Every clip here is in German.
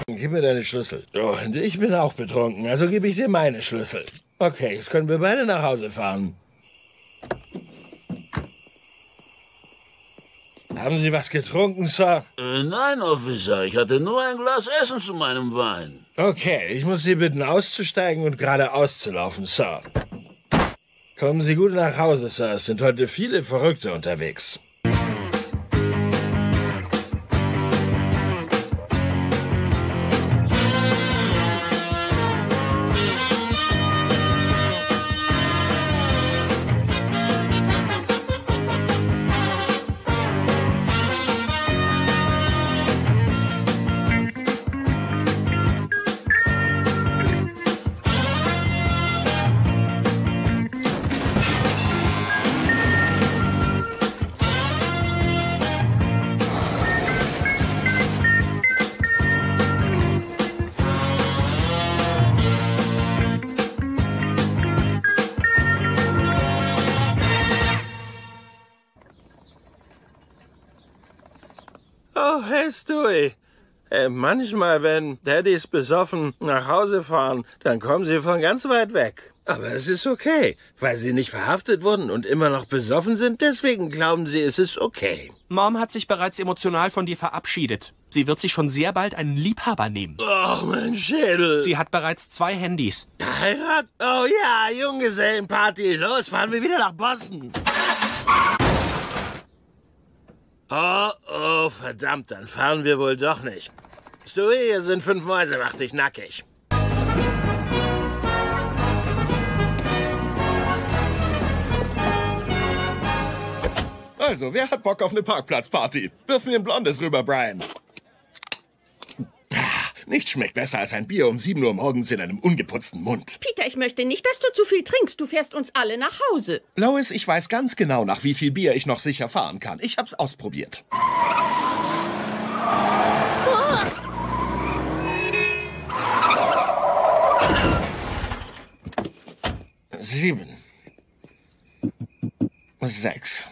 Gib mir deine Schlüssel. Oh, und ich bin auch betrunken, also gebe ich dir meine Schlüssel. Okay, jetzt können wir beide nach Hause fahren. Haben Sie was getrunken, Sir? Nein, Officer, ich hatte nur ein Glas Essen zu meinem Wein. Okay, ich muss Sie bitten, auszusteigen und geradeaus zu laufen, Sir. Kommen Sie gut nach Hause, Sir. Es sind heute viele Verrückte unterwegs. Oh, hey, Stewie. Manchmal, wenn Daddys besoffen nach Hause fahren, dann kommen sie von ganz weit weg. Aber es ist okay, weil sie nicht verhaftet wurden und immer noch besoffen sind. Deswegen glauben sie, es ist okay. Mom hat sich bereits emotional von dir verabschiedet. Sie wird sich schon sehr bald einen Liebhaber nehmen. Oh, mein Schädel. Sie hat bereits 2 Handys. Heirat? Oh ja, Junggesellenparty. Los, fahren wir wieder nach Boston. Oh, verdammt, dann fahren wir wohl doch nicht. Stewie, hier sind 5 Mäuse, mach dich nackig. Also, wer hat Bock auf eine Parkplatzparty? Wirf mir ein Blondes rüber, Brian. Nichts schmeckt besser als ein Bier um 7 Uhr morgens in einem ungeputzten Mund. Peter, ich möchte nicht, dass du zu viel trinkst. Du fährst uns alle nach Hause. Lois, ich weiß ganz genau, nach wie viel Bier ich noch sicher fahren kann. Ich hab's ausprobiert. Oh. 7. 6.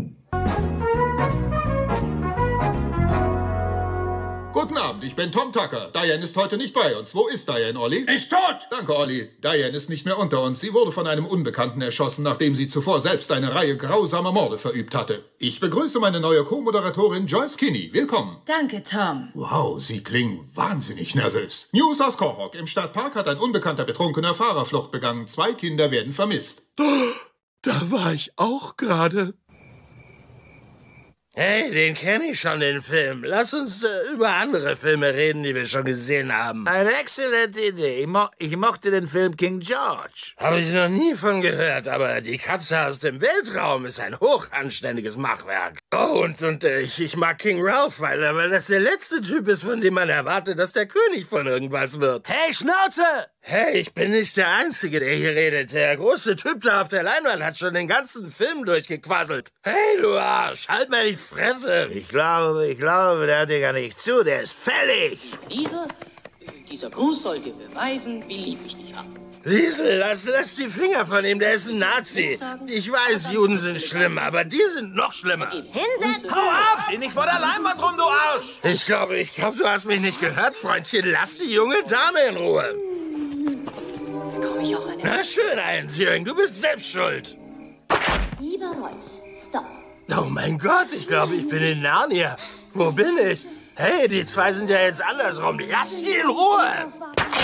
Guten Abend, ich bin Tom Tucker. Diane ist heute nicht bei uns. Wo ist Diane, Olli? Ist tot! Danke, Olli. Diane ist nicht mehr unter uns. Sie wurde von einem Unbekannten erschossen, nachdem sie zuvor selbst eine Reihe grausamer Morde verübt hatte. Ich begrüße meine neue Co-Moderatorin Joyce Kinney. Willkommen. Danke, Tom. Wow, Sie klingen wahnsinnig nervös. News aus Quahog. Im Stadtpark hat ein unbekannter betrunkener Fahrerflucht begangen. 2 Kinder werden vermisst. Da war ich auch gerade. Hey, den kenne ich schon, den Film. Lass uns über andere Filme reden, die wir schon gesehen haben. Eine exzellente Idee. Ich mochte den Film King George. Habe ich noch nie von gehört, aber Die Katze aus dem Weltraum ist ein hochanständiges Machwerk. Oh, und ich mag King Ralph, weil das der letzte Typ ist, von dem man erwartet, dass der König von irgendwas wird. Hey, Schnauze! Hey, ich bin nicht der Einzige, der hier redet. Der große Typ da auf der Leinwand hat schon den ganzen Film durchgequasselt. Hey, du Arsch, halt mal die Fresse. Ich glaube, der hört dir gar nicht zu. Der ist fällig. Dieser Gruß sollte beweisen, wie lieb ich dich habe. Liesel, lass die Finger von ihm, der ist ein Nazi. Ich weiß, Juden sind schlimm, aber die sind noch schlimmer. Hinsetzen! Hau ab! Steh nicht vor der Leinwand rum, du Arsch! Ich glaube, du hast mich nicht gehört, Freundchen. Lass die junge Dame in Ruhe. Bekomme ich auch eine... Na schön, Einzüring, du bist selbst schuld. Lieber Rolf, stopp. Oh mein Gott, ich glaube, ich bin in Narnia. Wo bin ich? Hey, die 2 sind ja jetzt andersrum. Lass die in Ruhe!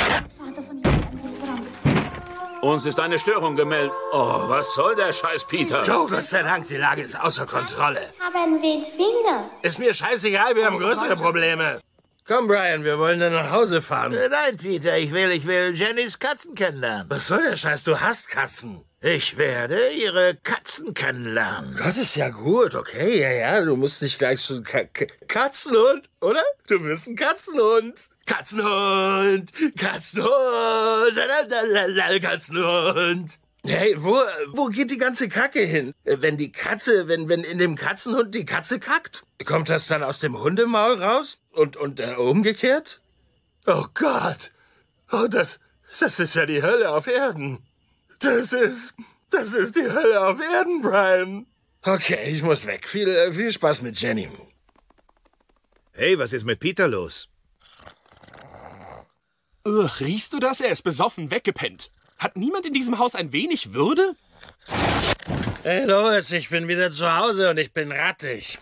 Uns ist eine Störung gemeldet. Oh, was soll der Scheiß, Peter? Joe, Gott sei Dank, die Lage ist außer Kontrolle. Haben wir Finger? Ist mir scheißegal, wir haben größere Probleme. Komm, Brian, wir wollen dann nach Hause fahren. Nein, Peter, ich will Jennys Katzen kennenlernen. Was soll der Scheiß? Du hast Katzen. Ich werde ihre Katzen kennenlernen. Gott, ist ja gut, okay, ja, du musst nicht gleich so Katzenhund, oder? Du bist ein Katzenhund. Katzenhund, Katzenhund, Katzenhund. Hey, wo geht die ganze Kacke hin? Wenn in dem Katzenhund die Katze kackt? Kommt das dann aus dem Hundemaul raus? Und umgekehrt? Oh Gott. Oh, das ist ja die Hölle auf Erden. Das ist die Hölle auf Erden, Brian. Okay, ich muss weg. Viel Spaß mit Jenny. Hey, was ist mit Peter los? Riechst du das? Er ist besoffen, weggepennt. Hat niemand in diesem Haus ein wenig Würde? Hey Lois, ich bin wieder zu Hause und ich bin rattig.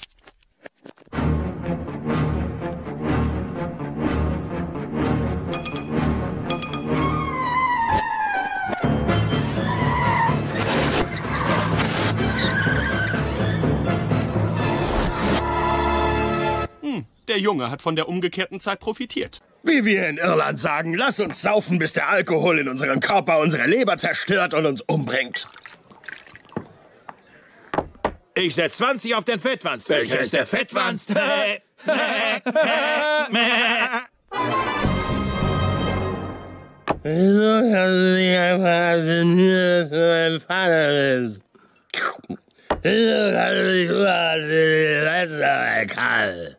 Der Junge hat von der umgekehrten Zeit profitiert. Wie wir in Irland sagen, lass uns saufen, bis der Alkohol in unseren Körper unsere Leber zerstört und uns umbringt. Ich setz 20 auf den Fettwanst. Welcher ist der Fettwanst? Wieso kannst du nicht einfach akzeptieren, dass du mein Vater bist? Wieso kannst du nicht rüber, weißt du, Karl?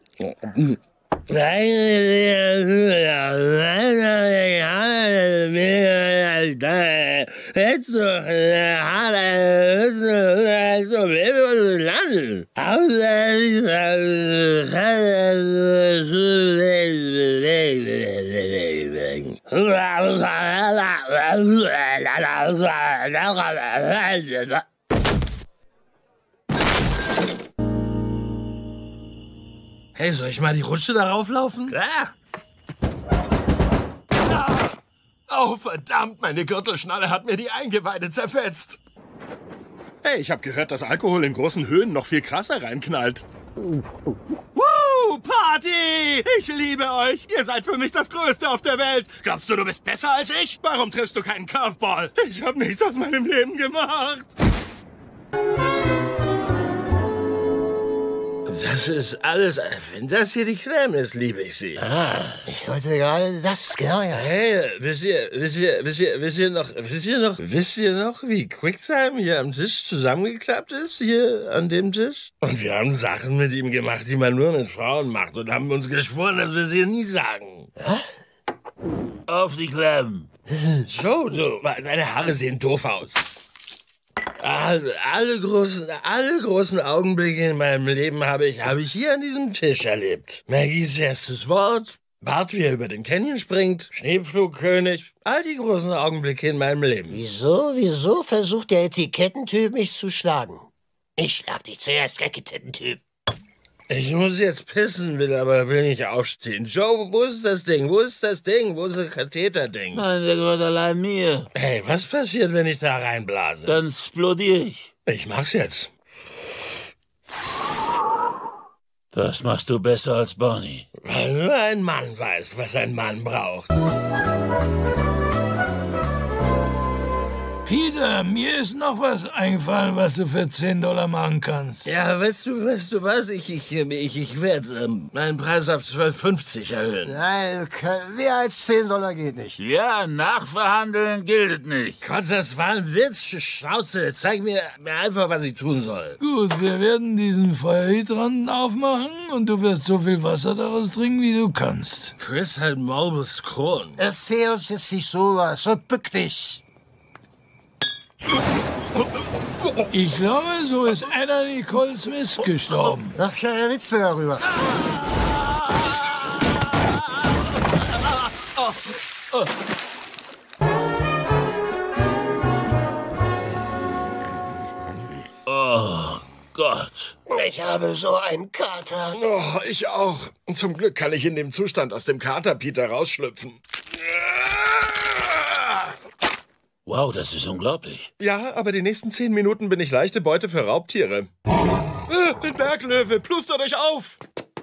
Hey, soll ich mal die Rutsche darauf laufen? Klar. Oh, verdammt, meine Gürtelschnalle hat mir die Eingeweide zerfetzt. Hey, ich habe gehört, dass Alkohol in großen Höhen noch viel krasser reinknallt. Woo, Party! Ich liebe euch. Ihr seid für mich das Größte auf der Welt. Glaubst du, du bist besser als ich? Warum triffst du keinen Curveball? Ich habe nichts aus meinem Leben gemacht. Das ist alles... Wenn das hier die Creme ist, liebe ich sie. Ich wollte gerade das gehört. Hey, wisst ihr noch, wie Quicktime hier am Tisch zusammengeklappt ist, hier an dem Tisch? Und wir haben Sachen mit ihm gemacht, die man nur mit Frauen macht und haben uns geschworen, dass wir sie nie sagen. Auf die Klemmen. Joe, du, deine Haare sehen doof aus. Alle großen Augenblicke in meinem Leben habe ich hier an diesem Tisch erlebt. Maggies erstes Wort, Bart, wie er über den Canyon springt, Schneepflugkönig, all die großen Augenblicke in meinem Leben. Wieso versucht der Etikettentyp mich zu schlagen? Ich schlag dich zuerst, Etikettentyp. Ich muss jetzt pissen, will nicht aufstehen. Joe, wo ist das Ding? Wo ist das Katheterding? Nein, der gehört allein mir. Hey, was passiert, wenn ich da reinblase? Dann explodiere ich. Ich mach's jetzt. Das machst du besser als Bonnie. Weil nur ein Mann weiß, was ein Mann braucht. Peter, mir ist noch was eingefallen, was du für $10 machen kannst. Ja, weißt du was? Ich werde meinen Preis auf 12,50 erhöhen. Nein, mehr als $10 geht nicht. Ja, nachverhandeln gilt nicht. Gott, das war ein Witz, Schnauze. Zeig mir einfach, was ich tun soll. Gut, wir werden diesen Feuerhydranten aufmachen und du wirst so viel Wasser daraus trinken, wie du kannst. Chris hat Morbus Crohn. Erzähl uns jetzt nicht sowas, so bück dich. Ich glaube, so ist Anna Nicole Smith gestorben. Mach keine Witze darüber. Oh Gott. Ich habe so einen Kater. Oh, ich auch. Zum Glück kann ich in dem Zustand aus dem Kater Peter rausschlüpfen. Wow, das ist unglaublich. Ja, aber die nächsten 10 Minuten bin ich leichte Beute für Raubtiere. Ein Berglöwe, plustert euch auf!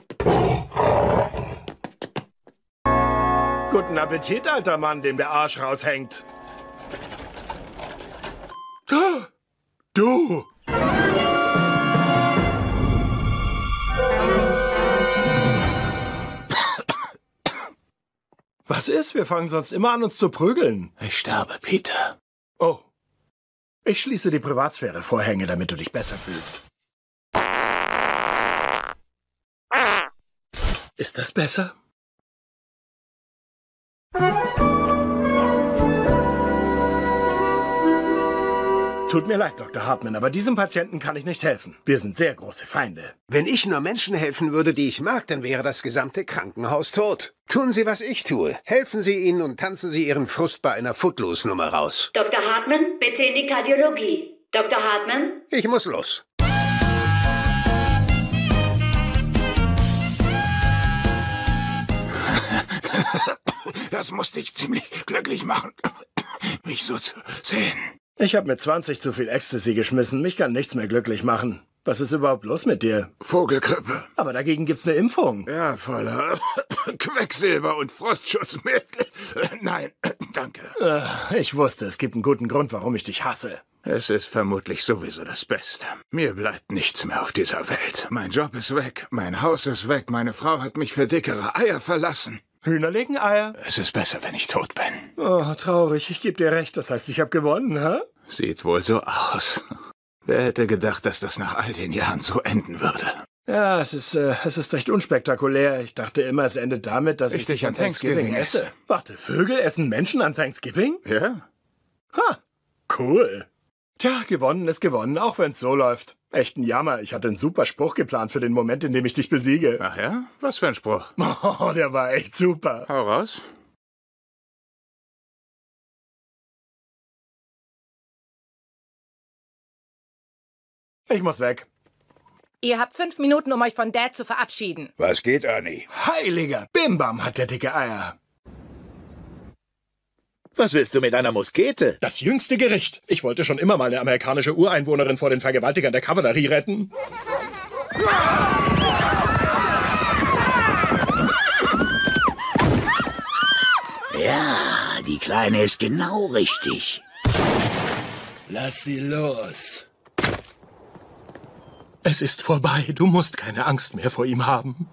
Guten Appetit, alter Mann, dem der Arsch raushängt. Du! Was ist? Wir fangen sonst immer an, uns zu prügeln. Ich sterbe, Peter. Oh. Ich schließe die Privatsphäre-Vorhänge, damit du dich besser fühlst. Ist das besser? Tut mir leid, Dr. Hartman, aber diesem Patienten kann ich nicht helfen. Wir sind sehr große Feinde. Wenn ich nur Menschen helfen würde, die ich mag, dann wäre das gesamte Krankenhaus tot. Tun Sie, was ich tue. Helfen Sie ihnen und tanzen Sie Ihren Frust bei einer Footloose-Nummer raus. Dr. Hartman, bitte in die Kardiologie. Dr. Hartman? Ich muss los. Das muss dich ziemlich glücklich machen, mich so zu sehen. Ich habe mit 20 zu viel Ecstasy geschmissen. Mich kann nichts mehr glücklich machen. Was ist überhaupt los mit dir? Vogelgrippe. Aber dagegen gibt's eine Impfung. Ja, voller Quecksilber und Frostschutzmittel. Nein, danke. Ich wusste, es gibt einen guten Grund, warum ich dich hasse. Es ist vermutlich sowieso das Beste. Mir bleibt nichts mehr auf dieser Welt. Mein Job ist weg, mein Haus ist weg, meine Frau hat mich für dickere Eier verlassen. Hühner legen Eier? Es ist besser, wenn ich tot bin. Oh, traurig. Ich gebe dir recht. Das heißt, ich habe gewonnen, hä? Sieht wohl so aus. Wer hätte gedacht, dass das nach all den Jahren so enden würde? Ja, es ist recht unspektakulär. Ich dachte immer, es endet damit, dass ich dich an Thanksgiving esse. Warte, Vögel essen Menschen an Thanksgiving? Ja. Ha, cool. Tja, gewonnen ist gewonnen, auch wenn's so läuft. Echt ein Jammer. Ich hatte einen super Spruch geplant für den Moment, in dem ich dich besiege. Ach ja? Was für ein Spruch? Oh, der war echt super. Hau raus. Ich muss weg. Ihr habt 5 Minuten, um euch von Dad zu verabschieden. Was geht, Annie? Heiliger Bimbam hat der dicke Eier. Was willst du mit einer Muskete? Das jüngste Gericht. Ich wollte schon immer mal eine amerikanische Ureinwohnerin vor den Vergewaltigern der Kavallerie retten. Ja, die Kleine ist genau richtig. Lass sie los. Es ist vorbei. Du musst keine Angst mehr vor ihm haben.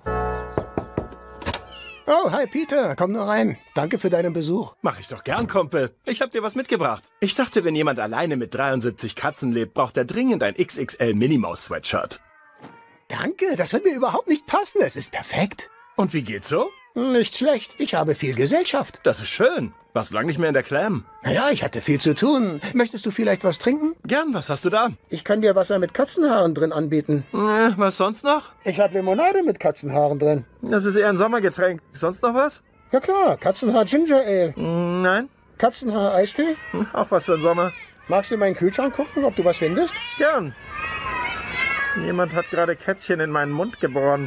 Oh, hi Peter, komm nur rein. Danke für deinen Besuch. Mach ich doch gern, Kumpel. Ich hab dir was mitgebracht. Ich dachte, wenn jemand alleine mit 73 Katzen lebt, braucht er dringend ein XXL Minimaus-Sweatshirt. Danke, das wird mir überhaupt nicht passen. Es ist perfekt. Und wie geht's so? Nicht schlecht. Ich habe viel Gesellschaft. Das ist schön. Warst lang nicht mehr in der Clam. Naja, ich hatte viel zu tun. Möchtest du vielleicht was trinken? Gern, was hast du da? Ich kann dir Wasser mit Katzenhaaren drin anbieten. Was sonst noch? Ich habe Limonade mit Katzenhaaren drin. Das ist eher ein Sommergetränk. Sonst noch was? Ja klar, Katzenhaar Ginger Ale. Nein. Katzenhaar Eistee? Auch was für ein Sommer. Magst du in meinen Kühlschrank gucken, ob du was findest? Gern. Jemand hat gerade Kätzchen in meinen Mund geboren.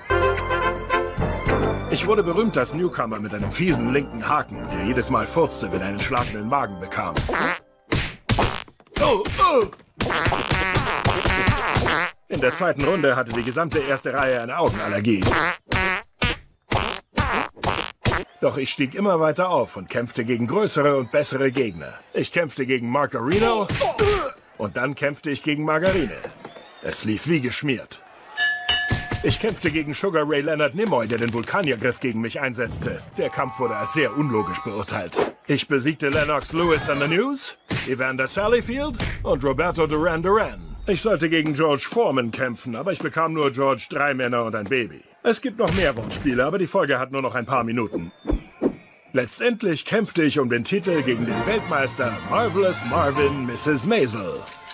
Ich wurde berühmt als Newcomer mit einem fiesen linken Haken, der jedes Mal furzte, wenn er einen schlagenden Magen bekam. Oh, oh. In der zweiten Runde hatte die gesamte erste Reihe eine Augenallergie. Doch ich stieg immer weiter auf und kämpfte gegen größere und bessere Gegner. Ich kämpfte gegen Marco Reno und dann kämpfte ich gegen Margarine. Es lief wie geschmiert. Ich kämpfte gegen Sugar Ray Leonard Nimoy, der den Vulkaniergriff gegen mich einsetzte. Der Kampf wurde als sehr unlogisch beurteilt. Ich besiegte Lennox Lewis on the News, Evander Sallyfield und Roberto Duran Duran. Ich sollte gegen George Foreman kämpfen, aber ich bekam nur George 3 Männer und ein Baby. Es gibt noch mehr Wortspiele, aber die Folge hat nur noch ein paar Minuten. Letztendlich kämpfte ich um den Titel gegen den Weltmeister Marvelous Marvin Mrs. Maisel.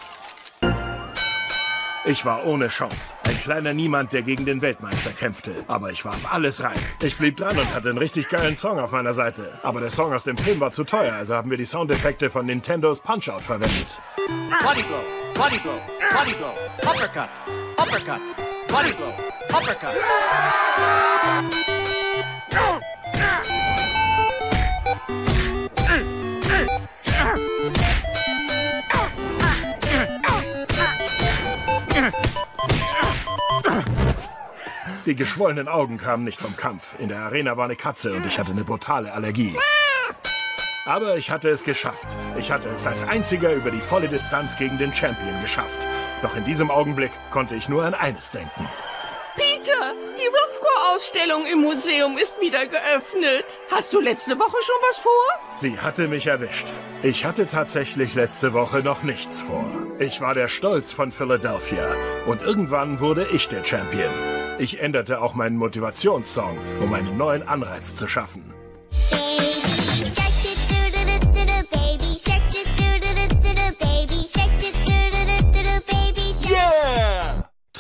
Ich war ohne Chance. Ein kleiner Niemand, der gegen den Weltmeister kämpfte. Aber ich warf alles rein. Ich blieb dran und hatte einen richtig geilen Song auf meiner Seite. Aber der Song aus dem Film war zu teuer, also haben wir die Soundeffekte von Nintendos Punch-Out verwendet. Bodyblow, Bodyblow, Bodyblow, Uppercut, Uppercut, Bodyblow, Uppercut. Die geschwollenen Augen kamen nicht vom Kampf. In der Arena war eine Katze und ich hatte eine brutale Allergie. Aber ich hatte es geschafft. Ich hatte es als einziger über die volle Distanz gegen den Champion geschafft. Doch in diesem Augenblick konnte ich nur an eines denken. Peter, die Rothko-Ausstellung im Museum ist wieder geöffnet. Hast du letzte Woche schon was vor? Sie hatte mich erwischt. Ich hatte tatsächlich letzte Woche noch nichts vor. Ich war der Stolz von Philadelphia. Und irgendwann wurde ich der Champion. Ich änderte auch meinen Motivationssong, um einen neuen Anreiz zu schaffen. Baby shark, do do do do do, baby shark, do do do do do, baby shark.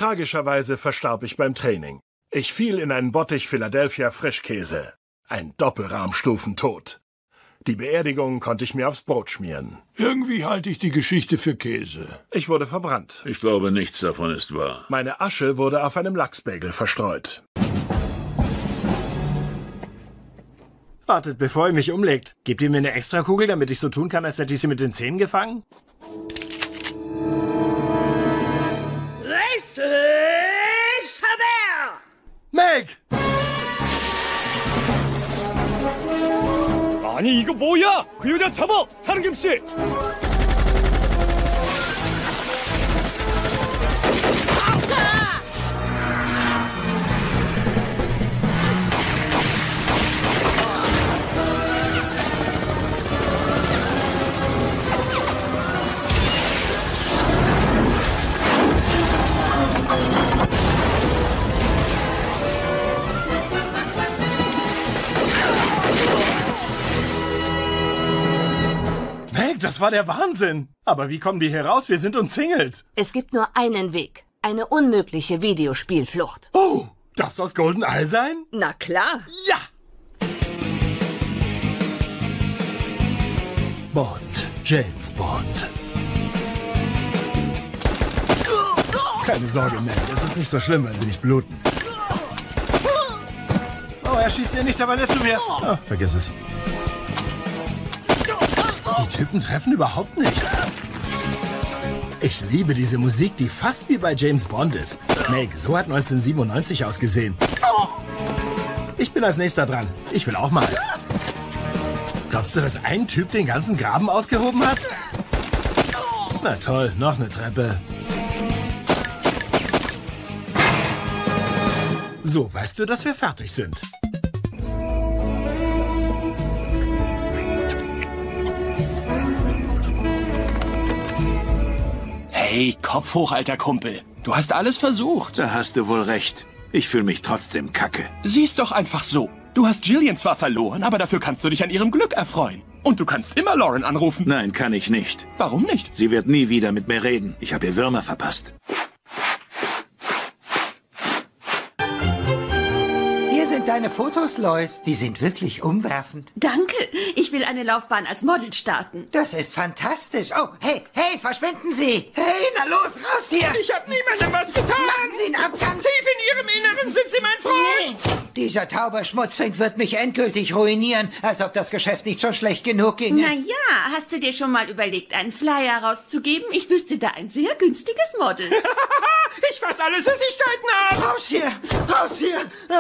Tragischerweise verstarb ich beim Training. Ich fiel in einen Bottich Philadelphia Frischkäse. Ein Doppelrahmstufentod. Die Beerdigung konnte ich mir aufs Brot schmieren. Irgendwie halte ich die Geschichte für Käse. Ich wurde verbrannt. Ich glaube, nichts davon ist wahr. Meine Asche wurde auf einem Lachsbagel verstreut. Wartet, bevor ihr mich umlegt. Gebt ihr mir eine Extrakugel, damit ich so tun kann, als hätte ich sie mit den Zähnen gefangen? Meg! 아니 이거 뭐야? 그 여자 잡아! 다른 김씨! Das war der Wahnsinn. Aber wie kommen wir hier raus? Wir sind umzingelt. Es gibt nur einen Weg. Eine unmögliche Videospielflucht. Oh, das aus GoldenEye sein? Na klar. Ja! Bond. James Bond. Keine Sorge, Meg. Es ist nicht so schlimm, weil sie nicht bluten. Oh, er schießt ihr nicht, aber nicht zu mir. Oh, vergiss es. Die Typen treffen überhaupt nichts. Ich liebe diese Musik, die fast wie bei James Bond ist. Meg, so hat 1997 ausgesehen. Ich bin als nächster dran. Ich will auch mal. Glaubst du, dass ein Typ den ganzen Graben ausgehoben hat? Na toll, noch eine Treppe. So, weißt du, dass wir fertig sind? Hey, Kopf hoch, alter Kumpel. Du hast alles versucht. Da hast du wohl recht. Ich fühle mich trotzdem kacke. Sieh's doch einfach so. Du hast Jillian zwar verloren, aber dafür kannst du dich an ihrem Glück erfreuen. Und du kannst immer Lauren anrufen. Nein, kann ich nicht. Warum nicht? Sie wird nie wieder mit mir reden. Ich habe ihr Würmer verpasst. Hier sind deine Fotos, Lois. Die sind wirklich umwerfend. Danke. Ich will eine Laufbahn als Model starten. Das ist fantastisch. Oh, hey, verschwinden Sie. Hey, na los, raus hier. Ich habe niemandem was getan. Machen Sie einen Abgang. Tief in Ihrem Inneren sind Sie mein Freund. Dieser Tauberschmutzfink wird mich endgültig ruinieren, als ob das Geschäft nicht schon schlecht genug ginge. Na ja, hast du dir schon mal überlegt, einen Flyer rauszugeben? Ich wüsste da ein sehr günstiges Model. Ich fass alle Süßigkeiten ab. Raus hier, raus hier.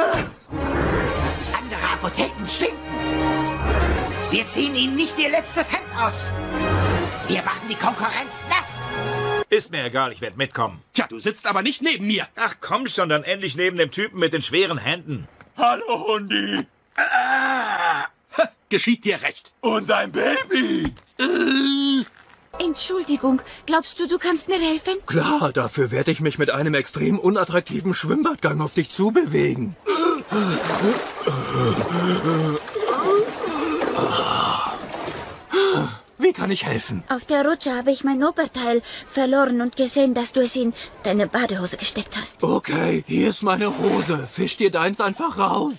Andere Apotheken stinken. Wir ziehen ihnen nicht ihr letztes Hemd aus. Wir machen die Konkurrenz nass. Ist mir egal, ich werde mitkommen. Tja, du sitzt aber nicht neben mir. Ach komm schon, dann endlich neben dem Typen mit den schweren Händen. Hallo, Hundi. Geschieht dir recht. Und dein Baby. Entschuldigung, glaubst du, du kannst mir helfen? Klar, dafür werde ich mich mit einem extrem unattraktiven Schwimmbadgang auf dich zubewegen. Wie kann ich helfen? Auf der Rutsche habe ich mein Oberteil verloren und gesehen, dass du es in deine Badehose gesteckt hast. Okay, hier ist meine Hose. Fisch dir deins einfach raus.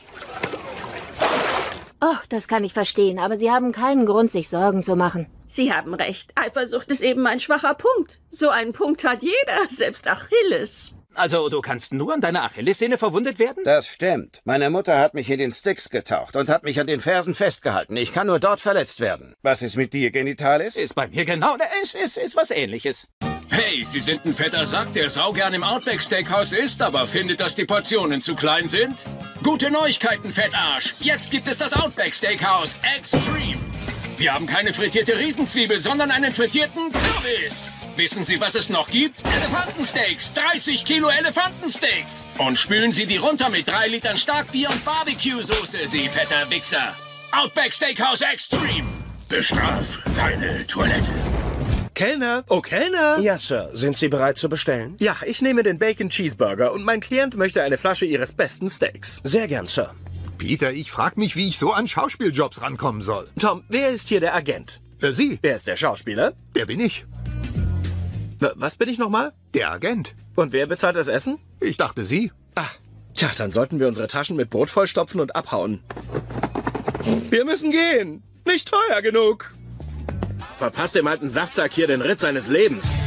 Oh, das kann ich verstehen, aber Sie haben keinen Grund, sich Sorgen zu machen. Sie haben recht. Eifersucht ist eben ein schwacher Punkt. So einen Punkt hat jeder, selbst Achilles. Also, du kannst nur an deiner Achillessehne verwundet werden? Das stimmt. Meine Mutter hat mich in den Styx getaucht und hat mich an den Fersen festgehalten. Ich kann nur dort verletzt werden. Was ist mit dir, Genitalis? Ist bei mir genau. Es ist was Ähnliches. Hey, Sie sind ein fetter Sack, der saugern im Outback Steakhouse isst, aber findet, dass die Portionen zu klein sind? Gute Neuigkeiten, Fettarsch. Jetzt gibt es das Outback Steakhouse Extreme. Wir haben keine frittierte Riesenzwiebel, sondern einen frittierten Kürbis. Wissen Sie, was es noch gibt? Elefantensteaks. 30 Kilo Elefantensteaks. Und spülen Sie die runter mit 3 Litern Starkbier und Barbecue-Soße, Sie fetter Wichser. Outback Steakhouse Extreme. Bestraf deine Toilette. Kellner? Oh, Kellner? Ja, Sir. Sind Sie bereit zu bestellen? Ja, ich nehme den Bacon Cheeseburger und mein Klient möchte eine Flasche Ihres besten Steaks. Sehr gern, Sir. Peter, ich frag mich, wie ich so an Schauspieljobs rankommen soll. Tom, wer ist hier der Agent? Sie. Wer ist der Schauspieler? Der bin ich. Was bin ich nochmal? Der Agent. Und wer bezahlt das Essen? Ich dachte Sie. Ach, tja, dann sollten wir unsere Taschen mit Brot vollstopfen und abhauen. Wir müssen gehen. Nicht teuer genug. Verpasst dem alten Saftsack hier den Ritt seines Lebens.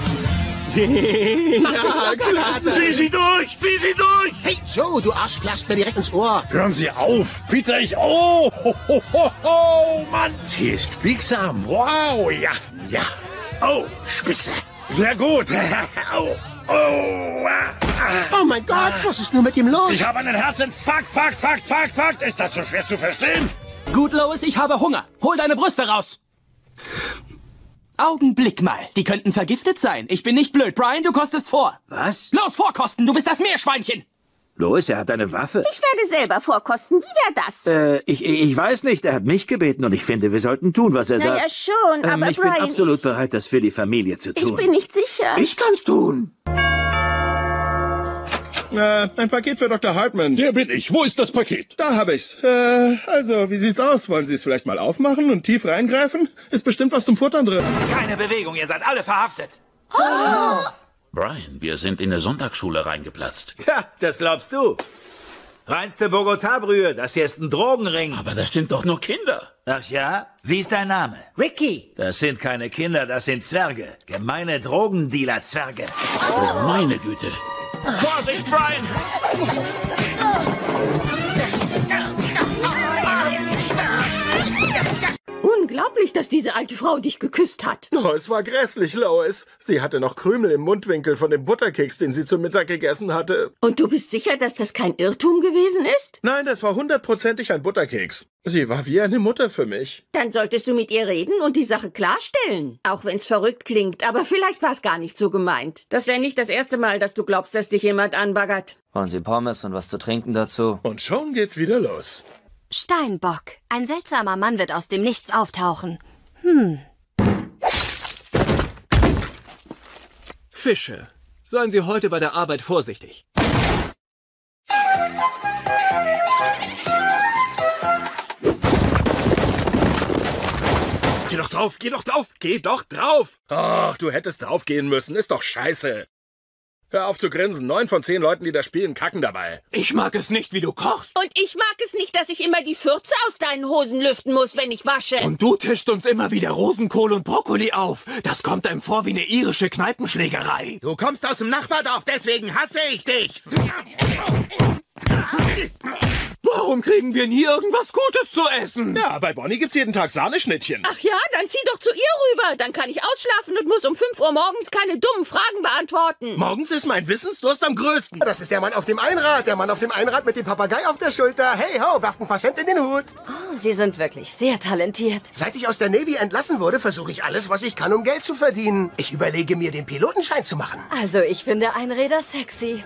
Mach dich locker, klasse. Zieh sie durch! Zieh sie durch! Hey, Joe, du Arsch platzt mir direkt ins Ohr. Hören Sie auf, Peter, Oh, Mann! Sie ist biegsam. Wow, ja. Oh, spitze. Sehr gut. Oh mein Gott, was ist nur mit ihm los? Ich habe einen Herzinfarkt. Fakt. Ist das so schwer zu verstehen? Gut, Lois, ich habe Hunger. Hol deine Brüste raus. Augenblick mal. Die könnten vergiftet sein. Ich bin nicht blöd. Brian, du kostest vor. Was? Los, vorkosten. Du bist das Meerschweinchen. Lois, er hat eine Waffe. Ich werde selber vorkosten. Wie wäre das? Ich weiß nicht. Er hat mich gebeten und ich finde, wir sollten tun, was er sagt. Naja, schon, aber ich bin Brian, absolut bereit, das für die Familie zu tun. Ich bin nicht sicher. Ich kann's tun. Ein Paket für Dr. Hartman. Hier bin ich. Wo ist das Paket? Da habe ich's. Also, wie sieht's aus? Wollen Sie es vielleicht mal aufmachen und tief reingreifen? Ist bestimmt was zum Futtern drin. Keine Bewegung, ihr seid alle verhaftet. Oh. Brian, wir sind in eine Sonntagsschule reingeplatzt. Ja, das glaubst du. Reinste Bogotá-Brühe, das hier ist ein Drogenring. Aber das sind doch nur Kinder. Ach ja? Wie ist dein Name? Ricky. Das sind keine Kinder, das sind Zwerge. Gemeine Drogendealer-Zwerge. Oh, meine Güte. Vorsicht, Brian! Unglaublich, dass diese alte Frau dich geküsst hat. Oh, es war grässlich, Lois. Sie hatte noch Krümel im Mundwinkel von dem Butterkeks, den sie zum Mittag gegessen hatte. Und du bist sicher, dass das kein Irrtum gewesen ist? Nein, das war 100%ig ein Butterkeks. Sie war wie eine Mutter für mich. Dann solltest du mit ihr reden und die Sache klarstellen. Auch wenn's verrückt klingt, aber vielleicht war es gar nicht so gemeint. Das wäre nicht das erste Mal, dass du glaubst, dass dich jemand anbaggert. Wollen Sie Pommes und was zu trinken dazu? Und schon geht's wieder los. Steinbock. Ein seltsamer Mann wird aus dem Nichts auftauchen. Fische. Seien Sie heute bei der Arbeit vorsichtig. Geh doch drauf, geh doch drauf, geh doch drauf! Ach, du hättest draufgehen müssen, ist doch scheiße. Hör auf zu grinsen, 9 von 10 Leuten, die da spielen, kacken dabei. Ich mag es nicht, wie du kochst. Und ich mag es nicht, dass ich immer die Fürze aus deinen Hosen lüften muss, wenn ich wasche. Und du tischst uns immer wieder Rosenkohl und Brokkoli auf. Das kommt einem vor wie eine irische Kneipenschlägerei. Du kommst aus dem Nachbardorf, deswegen hasse ich dich. Warum kriegen wir nie irgendwas Gutes zu essen? Ja, bei Bonnie gibt's jeden Tag Sahneschnittchen. Ach ja, dann zieh doch zu ihr rüber. Dann kann ich ausschlafen und muss um 5 Uhr morgens keine dummen Fragen beantworten. Morgens ist mein Wissensdurst am größten. Das ist der Mann auf dem Einrad. Der Mann auf dem Einrad mit dem Papagei auf der Schulter. Hey ho, werft ein paar Cent in den Hut. Oh, Sie sind wirklich sehr talentiert. Seit ich aus der Navy entlassen wurde, versuche ich alles, was ich kann, um Geld zu verdienen. Ich überlege mir, den Pilotenschein zu machen. Also, ich finde Einräder sexy.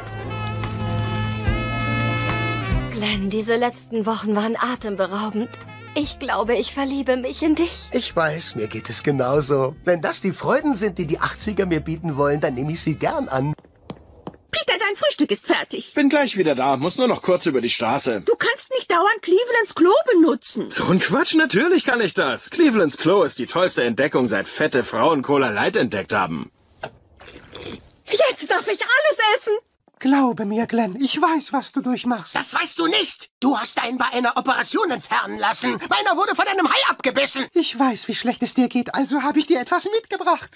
Glenn, diese letzten Wochen waren atemberaubend. Ich glaube, ich verliebe mich in dich. Ich weiß, mir geht es genauso. Wenn das die Freuden sind, die die 80er mir bieten wollen, dann nehme ich sie gern an. Peter, dein Frühstück ist fertig. Bin gleich wieder da, muss nur noch kurz über die Straße. Du kannst nicht dauernd Clevelands Klo benutzen. So ein Quatsch, natürlich kann ich das. Clevelands Klo ist die tollste Entdeckung, seit fette Frauen Cola Light entdeckt haben. Jetzt darf ich alles essen. Glaube mir, Glenn, ich weiß, was du durchmachst. Das weißt du nicht. Du hast deinen bei einer Operation entfernen lassen. Meiner wurde von einem Hai abgebissen. Ich weiß, wie schlecht es dir geht, also habe ich dir etwas mitgebracht.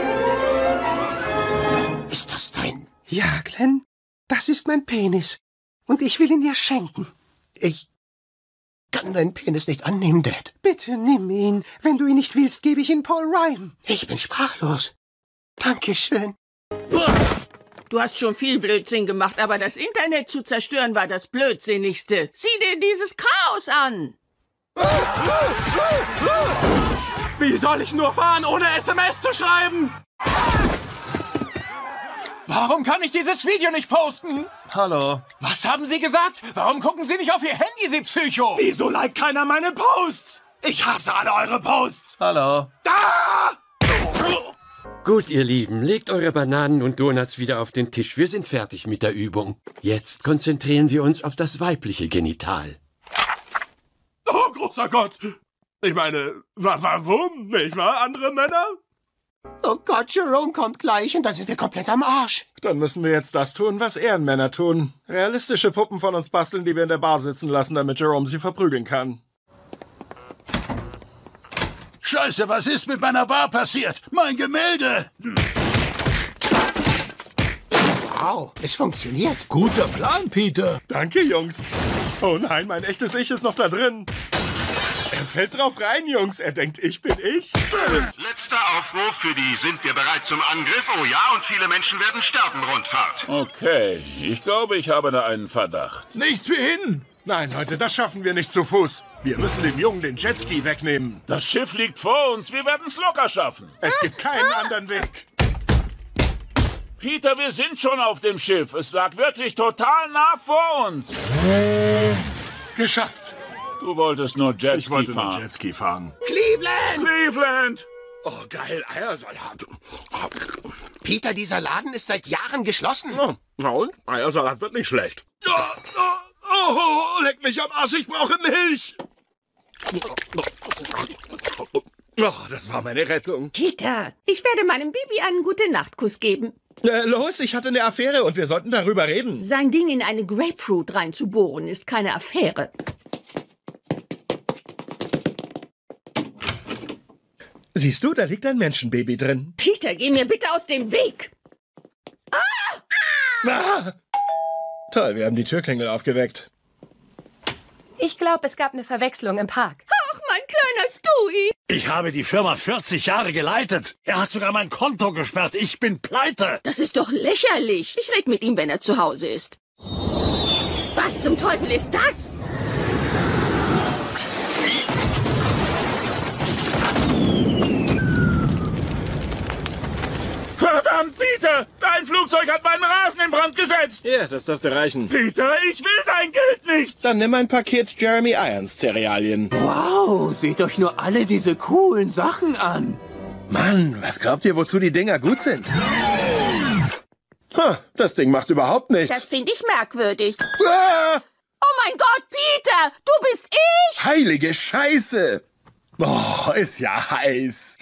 Ist das dein... Ja, Glenn, das ist mein Penis. Und ich will ihn dir schenken. Ich kann deinen Penis nicht annehmen, Dad. Bitte nimm ihn. Wenn du ihn nicht willst, gebe ich ihn Paul Ryan. Ich bin sprachlos. Dankeschön. Du hast schon viel Blödsinn gemacht, aber das Internet zu zerstören war das Blödsinnigste. Sieh dir dieses Chaos an. Wie soll ich nur fahren, ohne SMS zu schreiben? Warum kann ich dieses Video nicht posten? Hallo. Was haben Sie gesagt? Warum gucken Sie nicht auf Ihr Handy, Sie Psycho? Wieso liked keiner meine Posts? Ich hasse alle eure Posts. Hallo. Da! Gut, ihr Lieben, legt eure Bananen und Donuts wieder auf den Tisch. Wir sind fertig mit der Übung. Jetzt konzentrieren wir uns auf das weibliche Genital. Oh, großer Gott! Ich meine, warum, nicht wahr, andere Männer? Oh Gott, Jerome kommt gleich und dann sind wir komplett am Arsch. Dann müssen wir jetzt das tun, was Ehrenmänner tun. Realistische Puppen von uns basteln, die wir in der Bar sitzen lassen, damit Jerome sie verprügeln kann. Scheiße, was ist mit meiner Bar passiert? Mein Gemälde! Wow, es funktioniert. Guter Plan, Peter. Danke, Jungs. Oh nein, mein echtes Ich ist noch da drin. Er fällt drauf rein, Jungs. Er denkt, ich bin ich. Letzter Aufruf für die Sind wir bereit zum Angriff? Oh ja, und viele Menschen werden sterben, Rundfahrt. Okay, ich glaube, ich habe da einen Verdacht. Nichts wie hin. Nein, Leute, das schaffen wir nicht zu Fuß. Wir müssen dem Jungen den Jetski wegnehmen. Das Schiff liegt vor uns. Wir werden es locker schaffen. Es gibt keinen anderen Weg. Peter, wir sind schon auf dem Schiff. Es lag wirklich total nah vor uns. Geschafft. Du wolltest nur Jetski fahren. Ich wollte nur Jetski fahren. Cleveland! Cleveland! Oh, geil, Eiersalat. Peter, dieser Laden ist seit Jahren geschlossen. Oh, na und? Eiersalat wird nicht schlecht. Oh, leck mich am Arsch, ich brauche Milch. Oh, das war meine Rettung. Peter, ich werde meinem Baby einen Gute-Nacht-Kuss geben. Los, ich hatte eine Affäre und wir sollten darüber reden. Sein Ding in eine Grapefruit reinzubohren ist keine Affäre. Siehst du, da liegt ein Menschenbaby drin. Peter, geh mir bitte aus dem Weg. Ah! Toll, wir haben die Türklingel aufgeweckt. Ich glaube, es gab eine Verwechslung im Park. Ach, mein kleiner Stewie. Ich habe die Firma 40 Jahre geleitet. Er hat sogar mein Konto gesperrt. Ich bin pleite. Das ist doch lächerlich. Ich rede mit ihm, wenn er zu Hause ist. Was zum Teufel ist das? Verdammt, Peter! Dein Flugzeug hat meinen Rasen in Brand gesetzt! Ja, das dürfte reichen. Peter, ich will dein Geld nicht! Dann nimm ein Paket Jeremy Irons Cerealien. Wow, seht euch nur alle diese coolen Sachen an. Mann, was glaubt ihr, wozu die Dinger gut sind? Das Ding macht überhaupt nichts. Das finde ich merkwürdig. Ah! Oh mein Gott, Peter, du bist ich! Heilige Scheiße! Oh, ist ja heiß.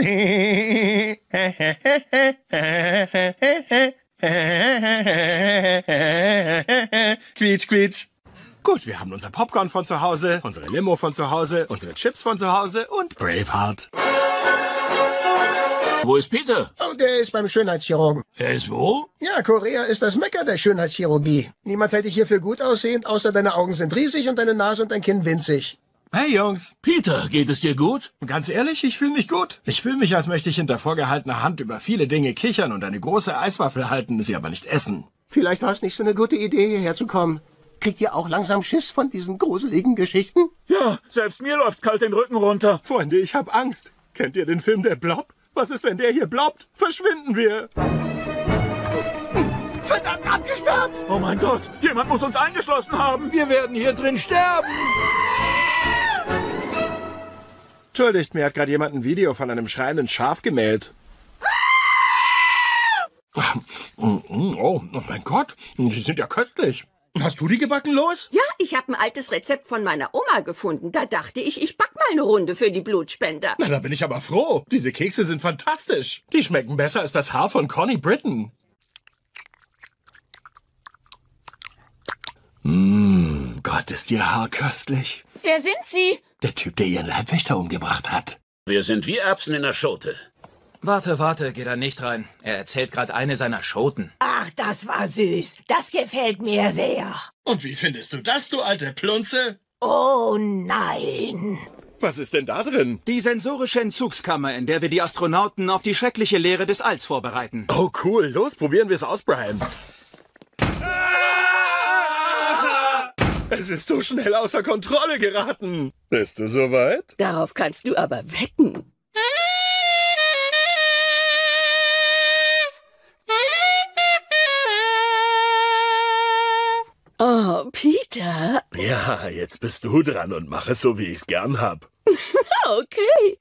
Quietsch, quietsch. Gut, wir haben unser Popcorn von zu Hause, unsere Limo von zu Hause, unsere Chips von zu Hause und Braveheart. Wo ist Peter? Oh, der ist beim Schönheitschirurgen. Er ist wo? Ja, Korea ist das Mekka der Schönheitschirurgie. Niemand hält dich hier für gut aussehend, außer deine Augen sind riesig und deine Nase und dein Kinn winzig. Hey, Jungs. Peter, geht es dir gut? Ganz ehrlich, ich fühle mich gut. Ich fühle mich, als möchte ich hinter vorgehaltener Hand über viele Dinge kichern und eine große Eiswaffel halten, sie aber nicht essen. Vielleicht war es nicht so eine gute Idee, hierher zu kommen. Kriegt ihr auch langsam Schiss von diesen gruseligen Geschichten? Ja, selbst mir läuft's kalt den Rücken runter. Freunde, ich hab Angst. Kennt ihr den Film Der Blob? Was ist, wenn der hier blobbt? Verschwinden wir. Verdammt, abgesperrt! Oh mein Gott, jemand muss uns eingeschlossen haben. Wir werden hier drin sterben. Entschuldigt, mir hat gerade jemand ein Video von einem schreienden Schaf gemeldet. Oh mein Gott, die sind ja köstlich. Hast du die gebacken, Lois? Ja, ich habe ein altes Rezept von meiner Oma gefunden. Da dachte ich back mal eine Runde für die Blutspender. Na, da bin ich aber froh. Diese Kekse sind fantastisch. Die schmecken besser als das Haar von Connie Britton. Gott, ist ihr Haar köstlich. Wer sind Sie? Der Typ, der ihren Leibwächter umgebracht hat. Wir sind wie Erbsen in der Schote. Warte, geh da nicht rein. Er erzählt gerade eine seiner Schoten. Ach, das war süß. Das gefällt mir sehr. Und wie findest du das, du alte Plunze? Oh nein. Was ist denn da drin? Die sensorische Entzugskammer, in der wir die Astronauten auf die schreckliche Leere des Alls vorbereiten. Oh cool, los, probieren wir es aus, Brian. Es ist so schnell außer Kontrolle geraten. Bist du soweit? Darauf kannst du aber wetten. Oh, Peter. Ja, jetzt bist du dran und mach es so, wie ich's gern hab. Okay.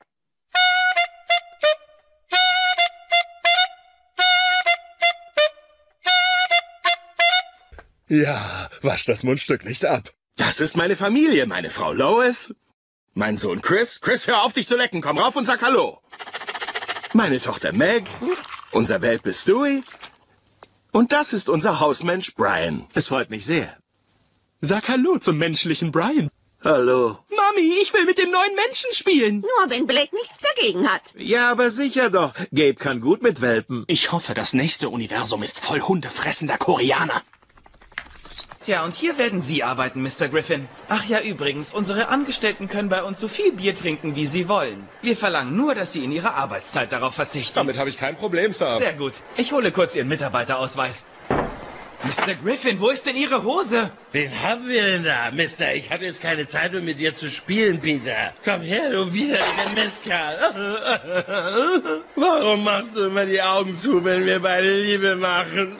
Ja, wasch das Mundstück nicht ab. Das ist meine Familie, meine Frau Lois, mein Sohn Chris. Chris, hör auf, dich zu lecken. Komm rauf und sag Hallo. Meine Tochter Meg, unser Welpe Stewie und das ist unser Hausmensch Brian. Es freut mich sehr. Sag Hallo zum menschlichen Brian. Hallo. Mami, ich will mit dem neuen Menschen spielen. Nur wenn Blake nichts dagegen hat. Ja, aber sicher doch. Gabe kann gut mit Welpen. Ich hoffe, das nächste Universum ist voll hundefressender Koreaner. Tja, und hier werden Sie arbeiten, Mr. Griffin. Ach ja, übrigens, unsere Angestellten können bei uns so viel Bier trinken, wie sie wollen. Wir verlangen nur, dass Sie in Ihrer Arbeitszeit darauf verzichten. Damit habe ich kein Problem, Sir. Sehr gut. Ich hole kurz Ihren Mitarbeiterausweis. Mr. Griffin, wo ist denn Ihre Hose? Wen haben wir denn da, Mister? Ich habe jetzt keine Zeit, um mit dir zu spielen, Peter. Komm her, du widerlicher Mistkerl. Warum machst du immer die Augen zu, wenn wir beide Liebe machen?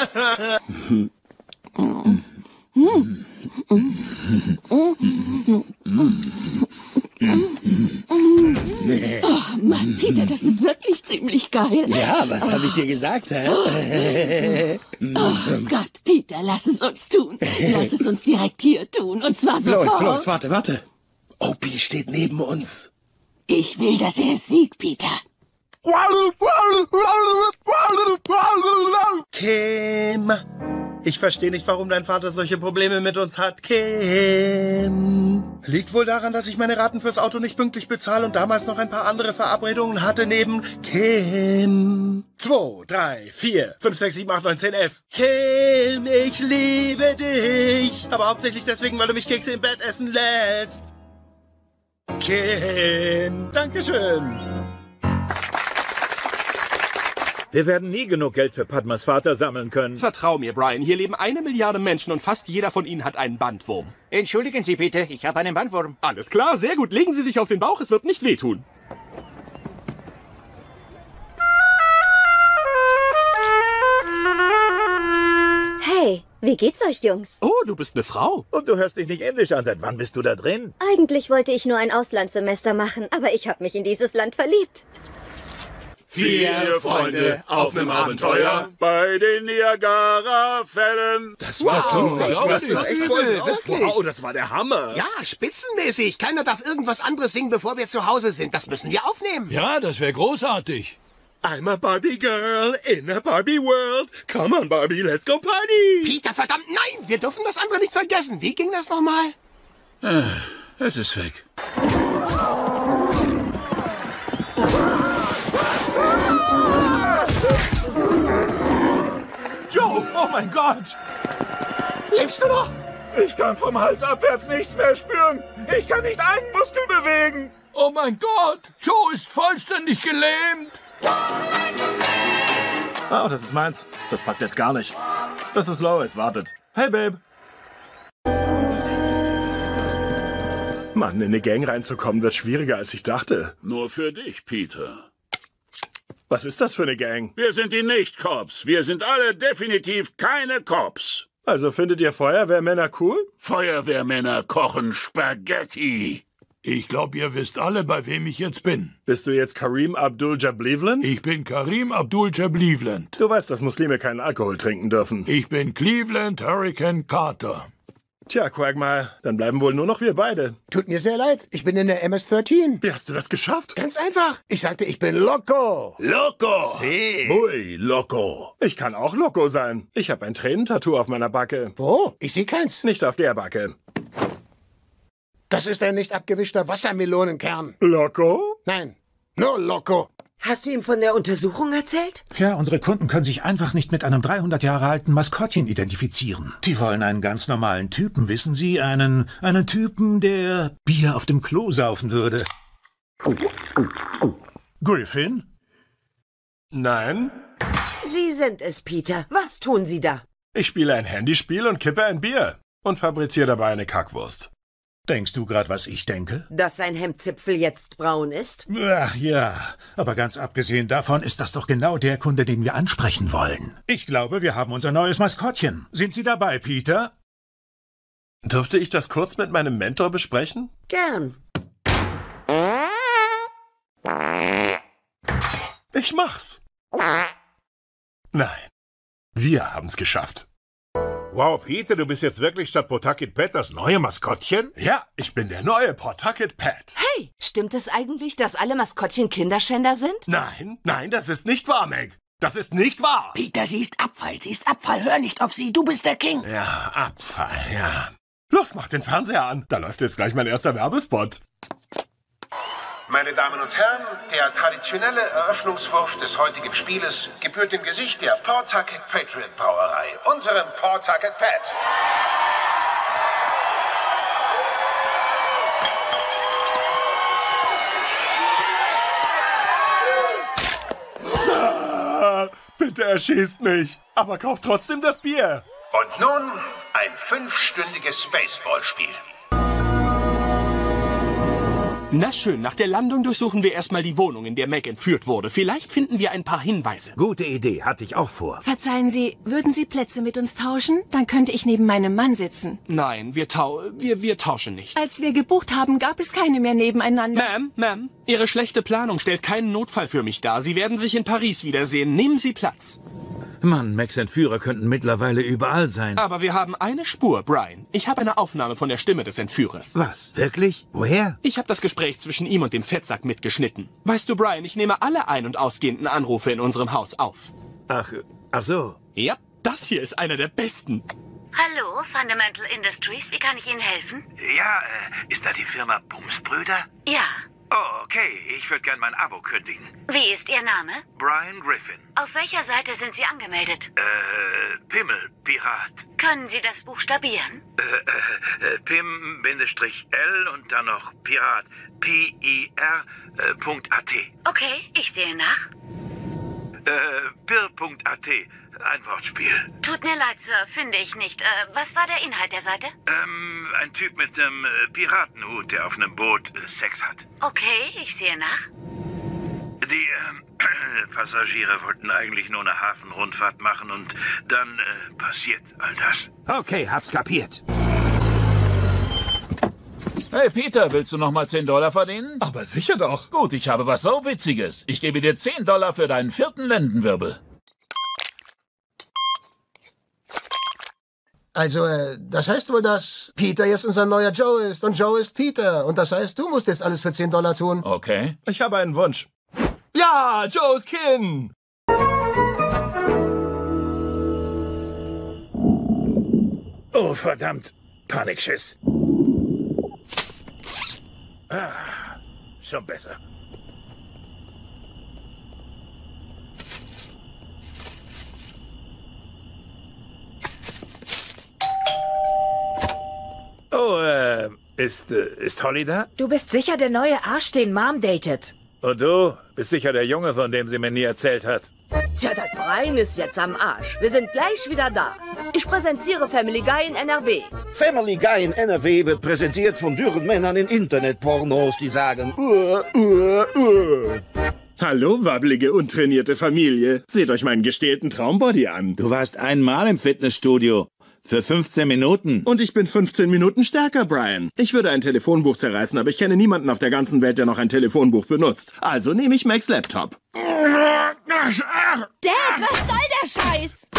Oh Mann, Peter, das ist wirklich ziemlich geil. Ja, was habe ich dir gesagt, hä? Oh Gott, Peter, lass es uns tun. Lass es uns direkt hier tun. Und zwar sofort. Los, warte. Opie steht neben uns. Ich will, dass er es sieht, Peter. Kim. Ich verstehe nicht, warum dein Vater solche Probleme mit uns hat. Kim. Liegt wohl daran, dass ich meine Raten fürs Auto nicht pünktlich bezahle und damals noch ein paar andere Verabredungen hatte neben Kim. 2, 3, 4, 5, 6, 7, 8, 9, 10, 11. Kim, ich liebe dich. Aber hauptsächlich deswegen, weil du mich Kekse im Bett essen lässt. Kim. Dankeschön. Wir werden nie genug Geld für Padmas Vater sammeln können. Vertrau mir, Brian. Hier leben 1 Milliarde Menschen und fast jeder von ihnen hat einen Bandwurm. Entschuldigen Sie bitte, ich habe einen Bandwurm. Alles klar, sehr gut. Legen Sie sich auf den Bauch, es wird nicht wehtun. Hey, wie geht's euch, Jungs? Oh, du bist eine Frau. Und du hörst dich nicht indisch an. Seit wann bist du da drin? Eigentlich wollte ich nur ein Auslandssemester machen, aber ich habe mich in dieses Land verliebt. 4 Freunde auf einem Abenteuer bei den Niagara-Fällen. Das war so. Das ist echt übel, wirklich. Wow, das war der Hammer. Ja, spitzenmäßig. Keiner darf irgendwas anderes singen, bevor wir zu Hause sind. Das müssen wir aufnehmen. Ja, das wäre großartig. I'm a Barbie girl in a Barbie world. Come on, Barbie, let's go party. Peter, verdammt, nein! Wir dürfen das andere nicht vergessen. Wie ging das nochmal? Es ist weg. Joe, oh mein Gott! Lebst du noch? Ich kann vom Hals abwärts nichts mehr spüren. Ich kann nicht einen Muskel bewegen. Oh mein Gott, Joe ist vollständig gelähmt. Oh, das ist meins. Das passt jetzt gar nicht. Das ist Lois, wartet. Hey, Babe. Mann, in eine Gang reinzukommen wird schwieriger, als ich dachte. Nur für dich, Peter. Was ist das für eine Gang? Wir sind die Nicht-Cops. Wir sind alle definitiv keine Cops. Also findet ihr Feuerwehrmänner cool? Feuerwehrmänner kochen Spaghetti. Ich glaube, ihr wisst alle, bei wem ich jetzt bin. Bist du jetzt Kareem Abdul-Jabbar? Ich bin Kareem Abdul-Jabbar. Du weißt, dass Muslime keinen Alkohol trinken dürfen. Ich bin Cleveland Hurricane Carter. Tja, Quagmire, dann bleiben wohl nur noch wir beide. Tut mir sehr leid, ich bin in der MS-13. Wie hast du das geschafft? Ganz einfach. Ich sagte, ich bin loco. Loco! Sí. Muy loco! Ich kann auch loco sein. Ich habe ein Tränentattoo auf meiner Backe. Wo? Ich sehe keins. Nicht auf der Backe. Das ist ein nicht abgewischter Wassermelonenkern. Loco? Nein, nur loco. Hast du ihm von der Untersuchung erzählt? Ja, unsere Kunden können sich einfach nicht mit einem 300 Jahre alten Maskottchen identifizieren. Die wollen einen ganz normalen Typen, wissen Sie? Einen Typen, der Bier auf dem Klo saufen würde. Griffin? Nein. Sie sind es, Peter. Was tun Sie da? Ich spiele ein Handyspiel und kippe ein Bier. Und fabriziere dabei eine Kackwurst. Denkst du gerade, was ich denke? Dass sein Hemdzipfel jetzt braun ist? Ach ja, aber ganz abgesehen davon ist das doch genau der Kunde, den wir ansprechen wollen. Ich glaube, wir haben unser neues Maskottchen. Sind Sie dabei, Peter? Dürfte ich das kurz mit meinem Mentor besprechen? Gern. Ich mach's. Nein, wir haben's geschafft. Wow, Peter, du bist jetzt wirklich statt Pawtucket Pat das neue Maskottchen? Ja, ich bin der neue Pawtucket Pat. Hey, stimmt es eigentlich, dass alle Maskottchen Kinderschänder sind? Nein, das ist nicht wahr, Meg. Das ist nicht wahr. Peter, sie ist Abfall. Hör nicht auf sie. Du bist der King. Ja, Abfall, ja. Los, mach den Fernseher an. Da läuft jetzt gleich mein erster Werbespot. Meine Damen und Herren, der traditionelle Eröffnungswurf des heutigen Spieles gebührt dem Gesicht der Pawtucket Patriot Brauerei, unserem Pawtucket Pat. Bitte erschießt mich, aber kauft trotzdem das Bier. Und nun ein 5-stündiges Spaceball-Spiel. Na schön, nach der Landung durchsuchen wir erstmal die Wohnung, in der Meg entführt wurde. Vielleicht finden wir ein paar Hinweise. Gute Idee, hatte ich auch vor. Verzeihen Sie, würden Sie Plätze mit uns tauschen? Dann könnte ich neben meinem Mann sitzen. Nein, wir tauschen nicht. Als wir gebucht haben, gab es keine mehr nebeneinander. Ma'am, Ihre schlechte Planung stellt keinen Notfall für mich dar. Sie werden sich in Paris wiedersehen. Nehmen Sie Platz. Mann, Megs Entführer könnten mittlerweile überall sein. Aber wir haben eine Spur, Brian. Ich habe eine Aufnahme von der Stimme des Entführers. Was? Wirklich? Woher? Ich habe das Gespräch zwischen ihm und dem Fettsack mitgeschnitten. Weißt du, Brian, ich nehme alle ein- und ausgehenden Anrufe in unserem Haus auf. Ach so. Ja, das hier ist einer der besten. Hallo, Fundamental Industries, wie kann ich Ihnen helfen? Ja, ist da die Firma Bumsbrüder? Ja. Oh, okay. Ich würde gern mein Abo kündigen. Wie ist Ihr Name? Brian Griffin. Auf welcher Seite sind Sie angemeldet? Pimmel, Pirat. Können Sie das buchstabieren? Pim-L und dann noch Pirat. PIR.at. Okay, ich sehe nach. Pir.at. Ein Wortspiel. Tut mir leid, Sir, finde ich nicht. Was war der Inhalt der Seite? Ein Typ mit einem Piratenhut, der auf einem Boot Sex hat. Okay, ich sehe nach. Die Passagiere wollten eigentlich nur eine Hafenrundfahrt machen und dann passiert all das. Okay, hab's kapiert. Hey Peter, willst du noch mal $10 verdienen? Aber sicher doch. Gut, ich habe was so Witziges. Ich gebe dir $10 für deinen 4. Lendenwirbel. Also, das heißt wohl, dass Peter jetzt unser neuer Joe ist und Joe ist Peter. Und das heißt, du musst jetzt alles für $10 tun. Okay. Ich habe einen Wunsch. Ja, Joes Kinn! Oh, verdammt. Panikschiss. Schon besser. Oh, ist Holly da? Du bist sicher der neue Arsch, den Mom datet. Und du bist sicher der Junge, von dem sie mir nie erzählt hat. Tja, das Brian ist jetzt am Arsch. Wir sind gleich wieder da. Ich präsentiere Family Guy in NRW. Family Guy in NRW wird präsentiert von dürren Männern in Internetpornos, die sagen, Hallo, wabbelige, untrainierte Familie. Seht euch meinen gestählten Traumbody an. Du warst einmal im Fitnessstudio. Für 15 Minuten. Und ich bin 15 Minuten stärker, Brian. Ich würde ein Telefonbuch zerreißen, aber ich kenne niemanden auf der ganzen Welt, der noch ein Telefonbuch benutzt. Also nehme ich Megs Laptop. Dad, was soll der Scheiß?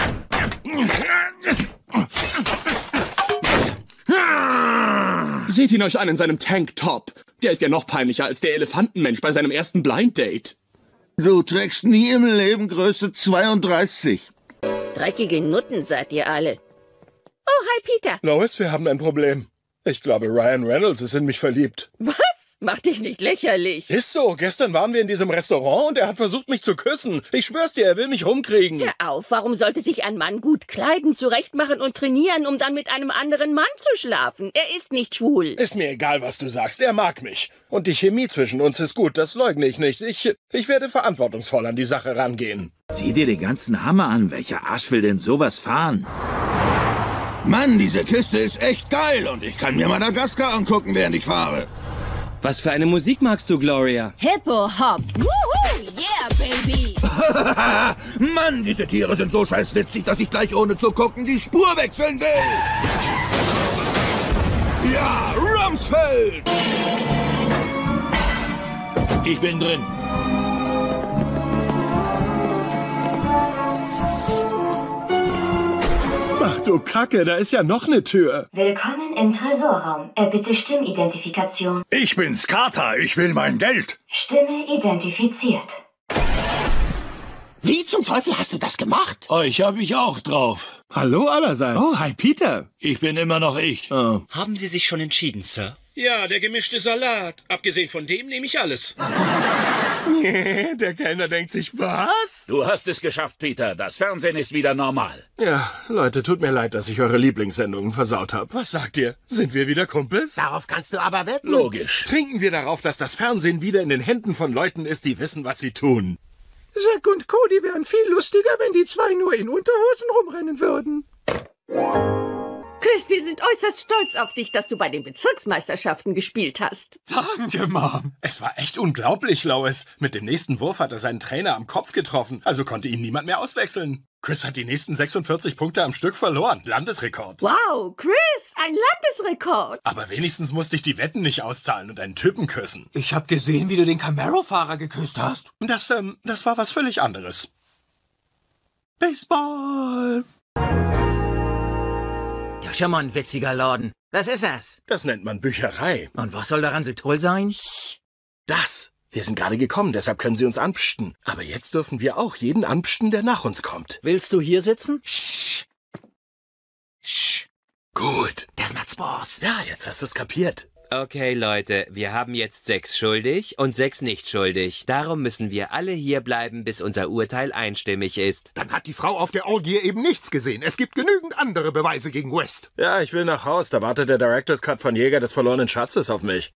Seht ihn euch an in seinem Tanktop. Der ist ja noch peinlicher als der Elefantenmensch bei seinem ersten Blind Date. Du trägst nie im Leben Größe 32. Dreckige Nutten seid ihr alle. Oh, hi, Peter. Lois, wir haben ein Problem. Ich glaube, Ryan Reynolds ist in mich verliebt. Was? Mach dich nicht lächerlich. Ist so. Gestern waren wir in diesem Restaurant und er hat versucht, mich zu küssen. Ich schwör's dir, er will mich rumkriegen. Hör auf, warum sollte sich ein Mann gut kleiden, zurechtmachen und trainieren, um dann mit einem anderen Mann zu schlafen? Er ist nicht schwul. Ist mir egal, was du sagst. Er mag mich. Und die Chemie zwischen uns ist gut, das leugne ich nicht. Ich werde verantwortungsvoll an die Sache rangehen. Sieh dir den ganzen Hammer an. Welcher Arsch will denn sowas fahren? Mann, diese Kiste ist echt geil und ich kann mir Madagaskar angucken, während ich fahre. Was für eine Musik magst du, Gloria? Hippo-Hop. Woohoo, yeah, baby. Mann, diese Tiere sind so scheiß witzig, dass ich gleich ohne zu gucken die Spur wechseln will. Ja, Rumsfeld! Ich bin drin. Ach du Kacke, da ist ja noch eine Tür. Willkommen im Tresorraum. Erbitte Stimmidentifikation. Ich bin's, Carter. Ich will mein Geld. Stimme identifiziert. Wie zum Teufel hast du das gemacht? Euch hab ich auch drauf. Hallo allerseits. Oh, hi Peter. Ich bin immer noch ich. Oh. Haben Sie sich schon entschieden, Sir? Ja, der gemischte Salat. Abgesehen von dem nehme ich alles. Nee, der Kellner denkt sich, was? Du hast es geschafft, Peter. Das Fernsehen ist wieder normal. Ja, Leute, tut mir leid, dass ich eure Lieblingssendungen versaut habe. Was sagt ihr? Sind wir wieder Kumpels? Darauf kannst du aber wetten. Logisch. Trinken wir darauf, dass das Fernsehen wieder in den Händen von Leuten ist, die wissen, was sie tun. Zack und Cody wären viel lustiger, wenn die zwei nur in Unterhosen rumrennen würden. Chris, wir sind äußerst stolz auf dich, dass du bei den Bezirksmeisterschaften gespielt hast. Danke, Mom. Es war echt unglaublich, Lois. Mit dem nächsten Wurf hat er seinen Trainer am Kopf getroffen, also konnte ihn niemand mehr auswechseln. Chris hat die nächsten 46 Punkte am Stück verloren. Landesrekord. Wow, Chris, ein Landesrekord. Aber wenigstens musste ich die Wetten nicht auszahlen und einen Typen küssen. Ich habe gesehen, wie du den Camaro-Fahrer geküsst hast. Das war was völlig anderes. Baseball. Ja, schon mal ein witziger Laden. Was ist das? Das nennt man Bücherei. Und was soll daran so toll sein? Das. Wir sind gerade gekommen, deshalb können Sie uns anpsten. Aber jetzt dürfen wir auch jeden anpsten, der nach uns kommt. Willst du hier sitzen? Sch. Sch. Gut. Das macht Spaß. Ja, jetzt hast du's kapiert. Okay, Leute, wir haben jetzt 6 schuldig und 6 nicht schuldig. Darum müssen wir alle hier bleiben, bis unser Urteil einstimmig ist. Dann hat die Frau auf der Orgie eben nichts gesehen. Es gibt genügend andere Beweise gegen West. Ja, ich will nach Haus. Da wartet der Director's Cut von Jäger des verlorenen Schatzes auf mich.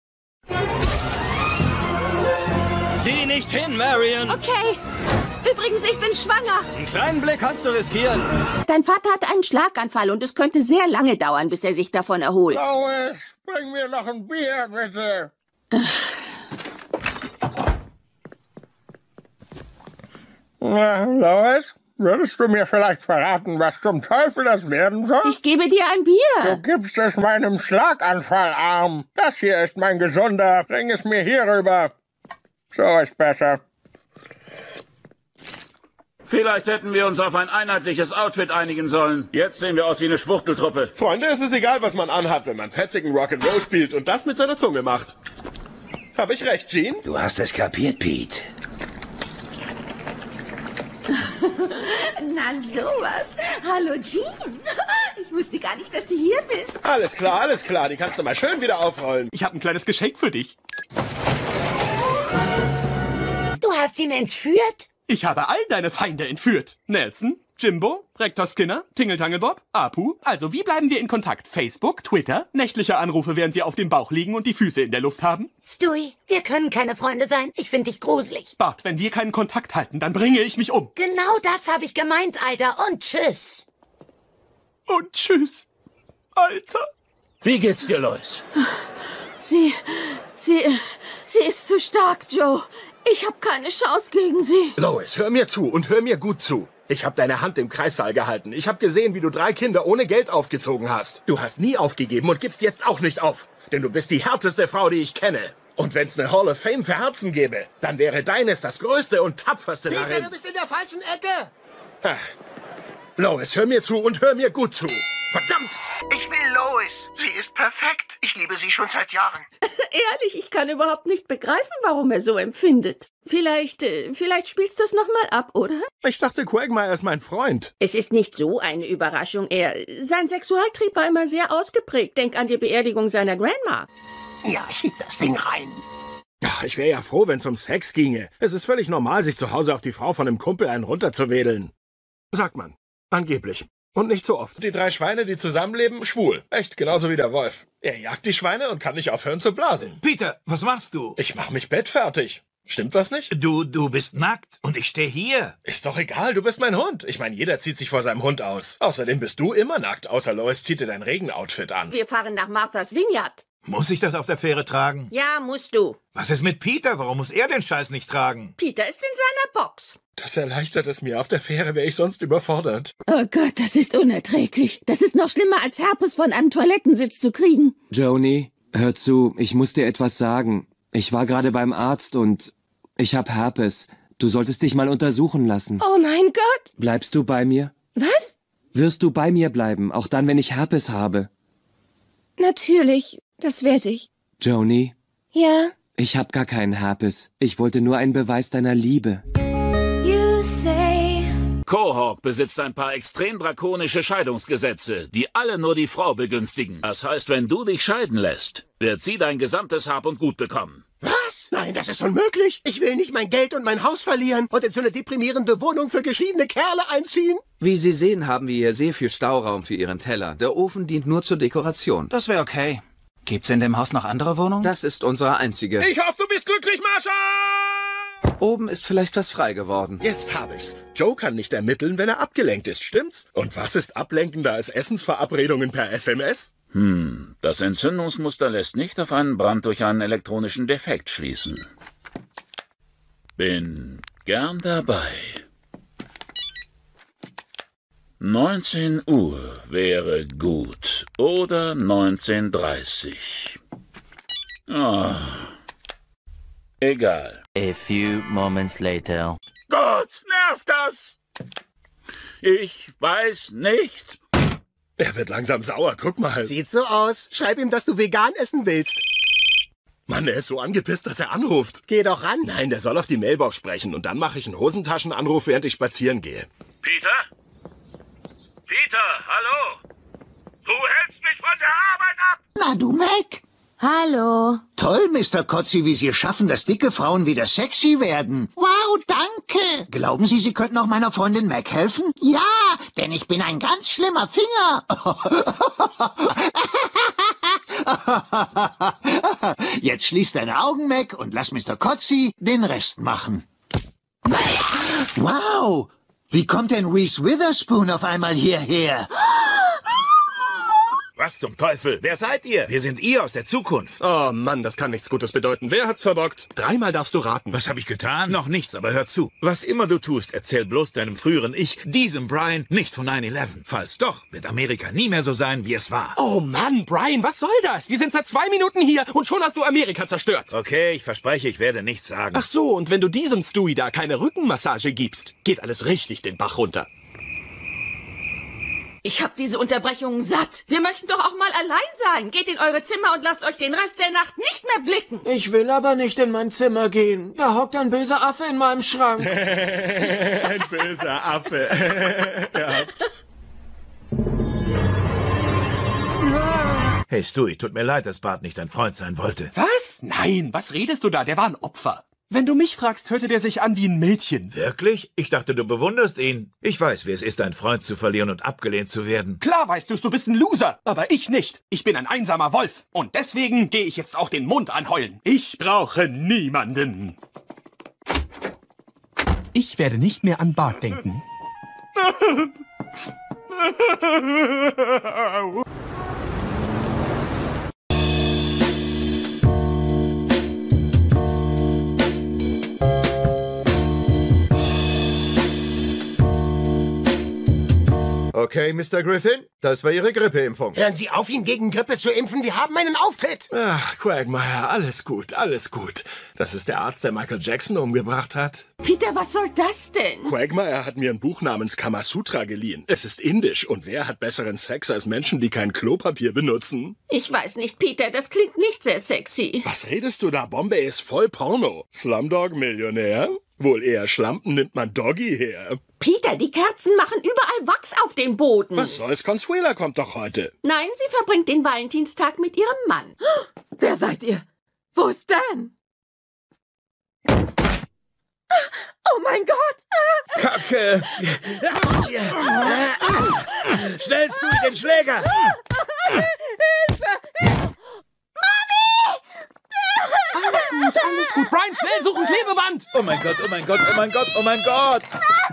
Sieh nicht hin, Marion. Okay. Übrigens, ich bin schwanger. Einen kleinen Blick kannst du riskieren. Dein Vater hat einen Schlaganfall und es könnte sehr lange dauern, bis er sich davon erholt. Lois, bring mir noch ein Bier, bitte. Na, Lois, würdest du mir vielleicht verraten, was zum Teufel das werden soll? Ich gebe dir ein Bier. Du gibst es meinem Schlaganfallarm. Das hier ist mein gesunder. Bring es mir hier rüber. So ist besser. Vielleicht hätten wir uns auf ein einheitliches Outfit einigen sollen. Jetzt sehen wir aus wie eine Schwuchteltruppe. Freunde, es ist egal, was man anhat, wenn man fetzigen Rock'n'Roll spielt und das mit seiner Zunge macht. Hab ich recht, Gene? Du hast es kapiert, Pete. Na sowas. Hallo, Jean. Ich wusste gar nicht, dass du hier bist. Alles klar. Die kannst du mal schön wieder aufrollen. Ich habe ein kleines Geschenk für dich. Du hast ihn entführt? Ich habe all deine Feinde entführt. Nelson, Jimbo, Rektor Skinner, Tingeltangelbob, Apu. Also, wie bleiben wir in Kontakt? Facebook, Twitter, nächtliche Anrufe, während wir auf dem Bauch liegen und die Füße in der Luft haben? Stewie, wir können keine Freunde sein. Ich finde dich gruselig. Bart, wenn wir keinen Kontakt halten, dann bringe ich mich um. Genau das habe ich gemeint, Alter. Und tschüss. Und tschüss, Alter. Wie geht's dir, Lois? Sie ist zu stark, Joe. Ich habe keine Chance gegen sie. Lois, hör mir zu und hör mir gut zu. Ich habe deine Hand im Kreissaal gehalten. Ich habe gesehen, wie du 3 Kinder ohne Geld aufgezogen hast. Du hast nie aufgegeben und gibst jetzt auch nicht auf. Denn du bist die härteste Frau, die ich kenne. Und wenn's eine Hall of Fame für Herzen gäbe, dann wäre deines das größte und tapferste Peter, darin. du bist in der falschen Ecke. Ach. Lois, hör mir zu und hör mir gut zu. Verdammt! Ich will Lois. Sie ist perfekt. Ich liebe sie schon seit Jahren. Ehrlich, ich kann überhaupt nicht begreifen, warum er so empfindet. Vielleicht spielst du es nochmal ab, oder? Ich dachte, Quagmire ist mein Freund. Es ist nicht so eine Überraschung. Sein Sexualtrieb war immer sehr ausgeprägt. Denk an die Beerdigung seiner Grandma. Ja, schieb das Ding rein. Ach, ich wäre ja froh, wenn's ums Sex ginge. Es ist völlig normal, sich zu Hause auf die Frau von einem Kumpel einen runterzuwedeln. Sagt man. Angeblich. Und nicht so oft. Die 3 Schweine, die zusammenleben, schwul. Echt, genauso wie der Wolf. Er jagt die Schweine und kann nicht aufhören zu blasen. Peter, was machst du? Ich mach mich bettfertig. Stimmt was nicht? Du bist nackt und ich stehe hier. Ist doch egal, du bist mein Hund. Ich meine, jeder zieht sich vor seinem Hund aus. Außerdem bist du immer nackt, außer Lois zieht dir dein Regenoutfit an. Wir fahren nach Martha's Vineyard. Muss ich das auf der Fähre tragen? Ja, musst du. Was ist mit Peter? Warum muss er den Scheiß nicht tragen? Peter ist in seiner Box. Das erleichtert es mir. Auf der Fähre wäre ich sonst überfordert. Oh Gott, das ist unerträglich. Das ist noch schlimmer, als Herpes von einem Toilettensitz zu kriegen. Joni, hör zu, ich muss dir etwas sagen. Ich war gerade beim Arzt und ich hab Herpes. Du solltest dich mal untersuchen lassen. Oh mein Gott. Bleibst du bei mir? Was? Wirst du bei mir bleiben, auch dann, wenn ich Herpes habe? Natürlich, das werde ich. Joni? Ja? Ich hab gar keinen Herpes. Ich wollte nur einen Beweis deiner Liebe. You say... Quahog besitzt ein paar extrem drakonische Scheidungsgesetze, die alle nur die Frau begünstigen. Das heißt, wenn du dich scheiden lässt, wird sie dein gesamtes Hab und Gut bekommen. Was? Nein, das ist unmöglich. Ich will nicht mein Geld und mein Haus verlieren und in so eine deprimierende Wohnung für geschiedene Kerle einziehen. Wie Sie sehen, haben wir hier sehr viel Stauraum für Ihren Teller. Der Ofen dient nur zur Dekoration. Das wäre okay. Gibt's in dem Haus noch andere Wohnungen? Das ist unsere einzige. Ich hoffe, du bist glücklich, Marsha! Oben ist vielleicht was frei geworden. Jetzt habe ich's. Joe kann nicht ermitteln, wenn er abgelenkt ist, stimmt's? Und was ist ablenkender als Essensverabredungen per SMS? Das Entzündungsmuster lässt nicht auf einen Brand durch einen elektronischen Defekt schließen. Bin gern dabei. 19 Uhr wäre gut. Oder 19:30. Egal. A few moments later. Gott, nervt das! Ich weiß nicht. Er wird langsam sauer, guck mal. Sieht so aus. Schreib ihm, dass du vegan essen willst. Mann, er ist so angepisst, dass er anruft. Geh doch ran. Nein, der soll auf die Mailbox sprechen und dann mache ich einen Hosentaschenanruf, während ich spazieren gehe. Peter? Peter, hallo? Du hältst mich von der Arbeit ab! Na du, Mac? Hallo. Toll, Mr. Kotzi, wie Sie es schaffen, dass dicke Frauen wieder sexy werden. Wow, danke. Glauben Sie, Sie könnten auch meiner Freundin Mac helfen? Ja, denn ich bin ein ganz schlimmer Finger. Jetzt schließ deine Augen, Mac, und lass Mr. Kotzi den Rest machen. Wow, wie kommt denn Reese Witherspoon auf einmal hierher? Was zum Teufel? Wer seid ihr? Wir sind ihr aus der Zukunft. Oh Mann, das kann nichts Gutes bedeuten. Wer hat's verbockt? 3-mal darfst du raten. Was habe ich getan? Noch nichts, aber hör zu. Was immer du tust, erzähl bloß deinem früheren Ich, diesem Brian, nicht von 9/11. Falls doch, wird Amerika nie mehr so sein, wie es war. Oh Mann, Brian, was soll das? Wir sind seit 2 Minuten hier und schon hast du Amerika zerstört. Okay, ich verspreche, ich werde nichts sagen. Ach so, und wenn du diesem Stewie da keine Rückenmassage gibst, geht alles richtig den Bach runter. Ich hab diese Unterbrechungen satt. Wir möchten doch auch mal allein sein. Geht in eure Zimmer und lasst euch den Rest der Nacht nicht mehr blicken. Ich will aber nicht in mein Zimmer gehen. Da hockt ein böser Affe in meinem Schrank. Ein böser Affe. Ja. Hey Stewie, tut mir leid, dass Bart nicht dein Freund sein wollte. Was? Nein, was redest du da? Der war ein Opfer. Wenn du mich fragst, hörte der sich an wie ein Mädchen. Wirklich? Ich dachte, du bewunderst ihn. Ich weiß, wie es ist, einen Freund zu verlieren und abgelehnt zu werden. Klar weißt du's, du bist ein Loser. Aber ich nicht. Ich bin ein einsamer Wolf. Und deswegen gehe ich jetzt auch den Mund anheulen. Ich brauche niemanden. Ich werde nicht mehr an Bart denken. Okay, Mr. Griffin, das war Ihre Grippeimpfung. Hören Sie auf, ihn gegen Grippe zu impfen. Wir haben einen Auftritt. Ach, Quagmire, alles gut, alles gut. Das ist der Arzt, der Michael Jackson umgebracht hat. Peter, was soll das denn? Quagmire hat mir ein Buch namens Kamasutra geliehen. Es ist indisch und wer hat besseren Sex als Menschen, die kein Klopapier benutzen? Ich weiß nicht, Peter, das klingt nicht sehr sexy. Was redest du da? Bombay ist voll Porno. Slumdog-Millionär? Wohl eher Schlampen nimmt man Doggy her. Peter, die Kerzen machen überall Wachs auf dem Boden. Was soll's? Consuela kommt doch heute. Nein, sie verbringt den Valentinstag mit ihrem Mann. Wer seid ihr? Wo ist Dan? Oh mein Gott! Kacke! Schnell, Stewie, den Schläger! Hilfe! Alles gut. Brian, schnell suchen Klebeband! Oh mein Gott, oh mein Gott, oh mein Gott, oh mein Gott!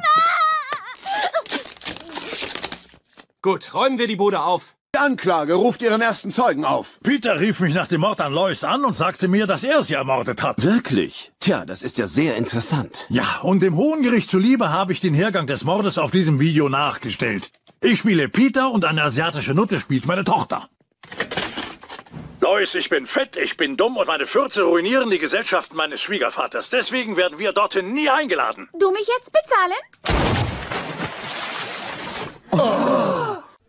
Gut, räumen wir die Bude auf. Die Anklage ruft ihren ersten Zeugen auf. Peter rief mich nach dem Mord an Lois an und sagte mir, dass er sie ermordet hat. Wirklich? Tja, das ist ja sehr interessant. Ja, und dem Hohen Gericht zuliebe habe ich den Hergang des Mordes auf diesem Video nachgestellt. Ich spiele Peter und eine asiatische Nutte spielt meine Tochter. Lois, ich bin fett, ich bin dumm und meine Fürze ruinieren die Gesellschaften meines Schwiegervaters. Deswegen werden wir dorthin nie eingeladen. Du mich jetzt bezahlen? Oh.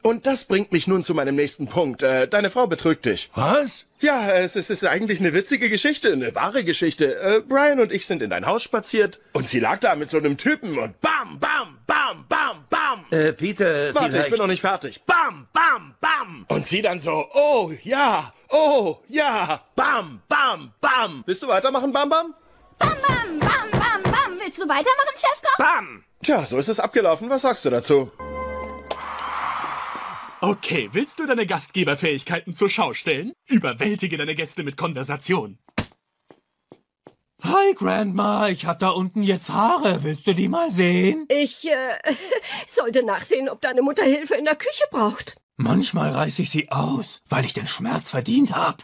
Und das bringt mich nun zu meinem nächsten Punkt. Deine Frau betrügt dich. Was? Ja, es ist eigentlich eine witzige Geschichte, eine wahre Geschichte. Brian und ich sind in dein Haus spaziert und sie lag da mit so einem Typen und bam, bam, bam, bam, bam. Peter, Warte, vielleicht... ich bin noch nicht fertig. Bam, bam, bam. Und sie dann so, oh ja, bam, bam, bam. Willst du weitermachen, Bam, Bam? Bam, bam, bam, bam, bam. Willst du weitermachen, Chefkoch? Bam. Tja, so ist es abgelaufen. Was sagst du dazu? Okay, willst du deine Gastgeberfähigkeiten zur Schau stellen? Überwältige deine Gäste mit Konversation. Hi, Grandma, ich hab da unten jetzt Haare. Willst du die mal sehen? Ich, sollte nachsehen, ob deine Mutter Hilfe in der Küche braucht. Manchmal reiß ich sie aus, weil ich den Schmerz verdient hab.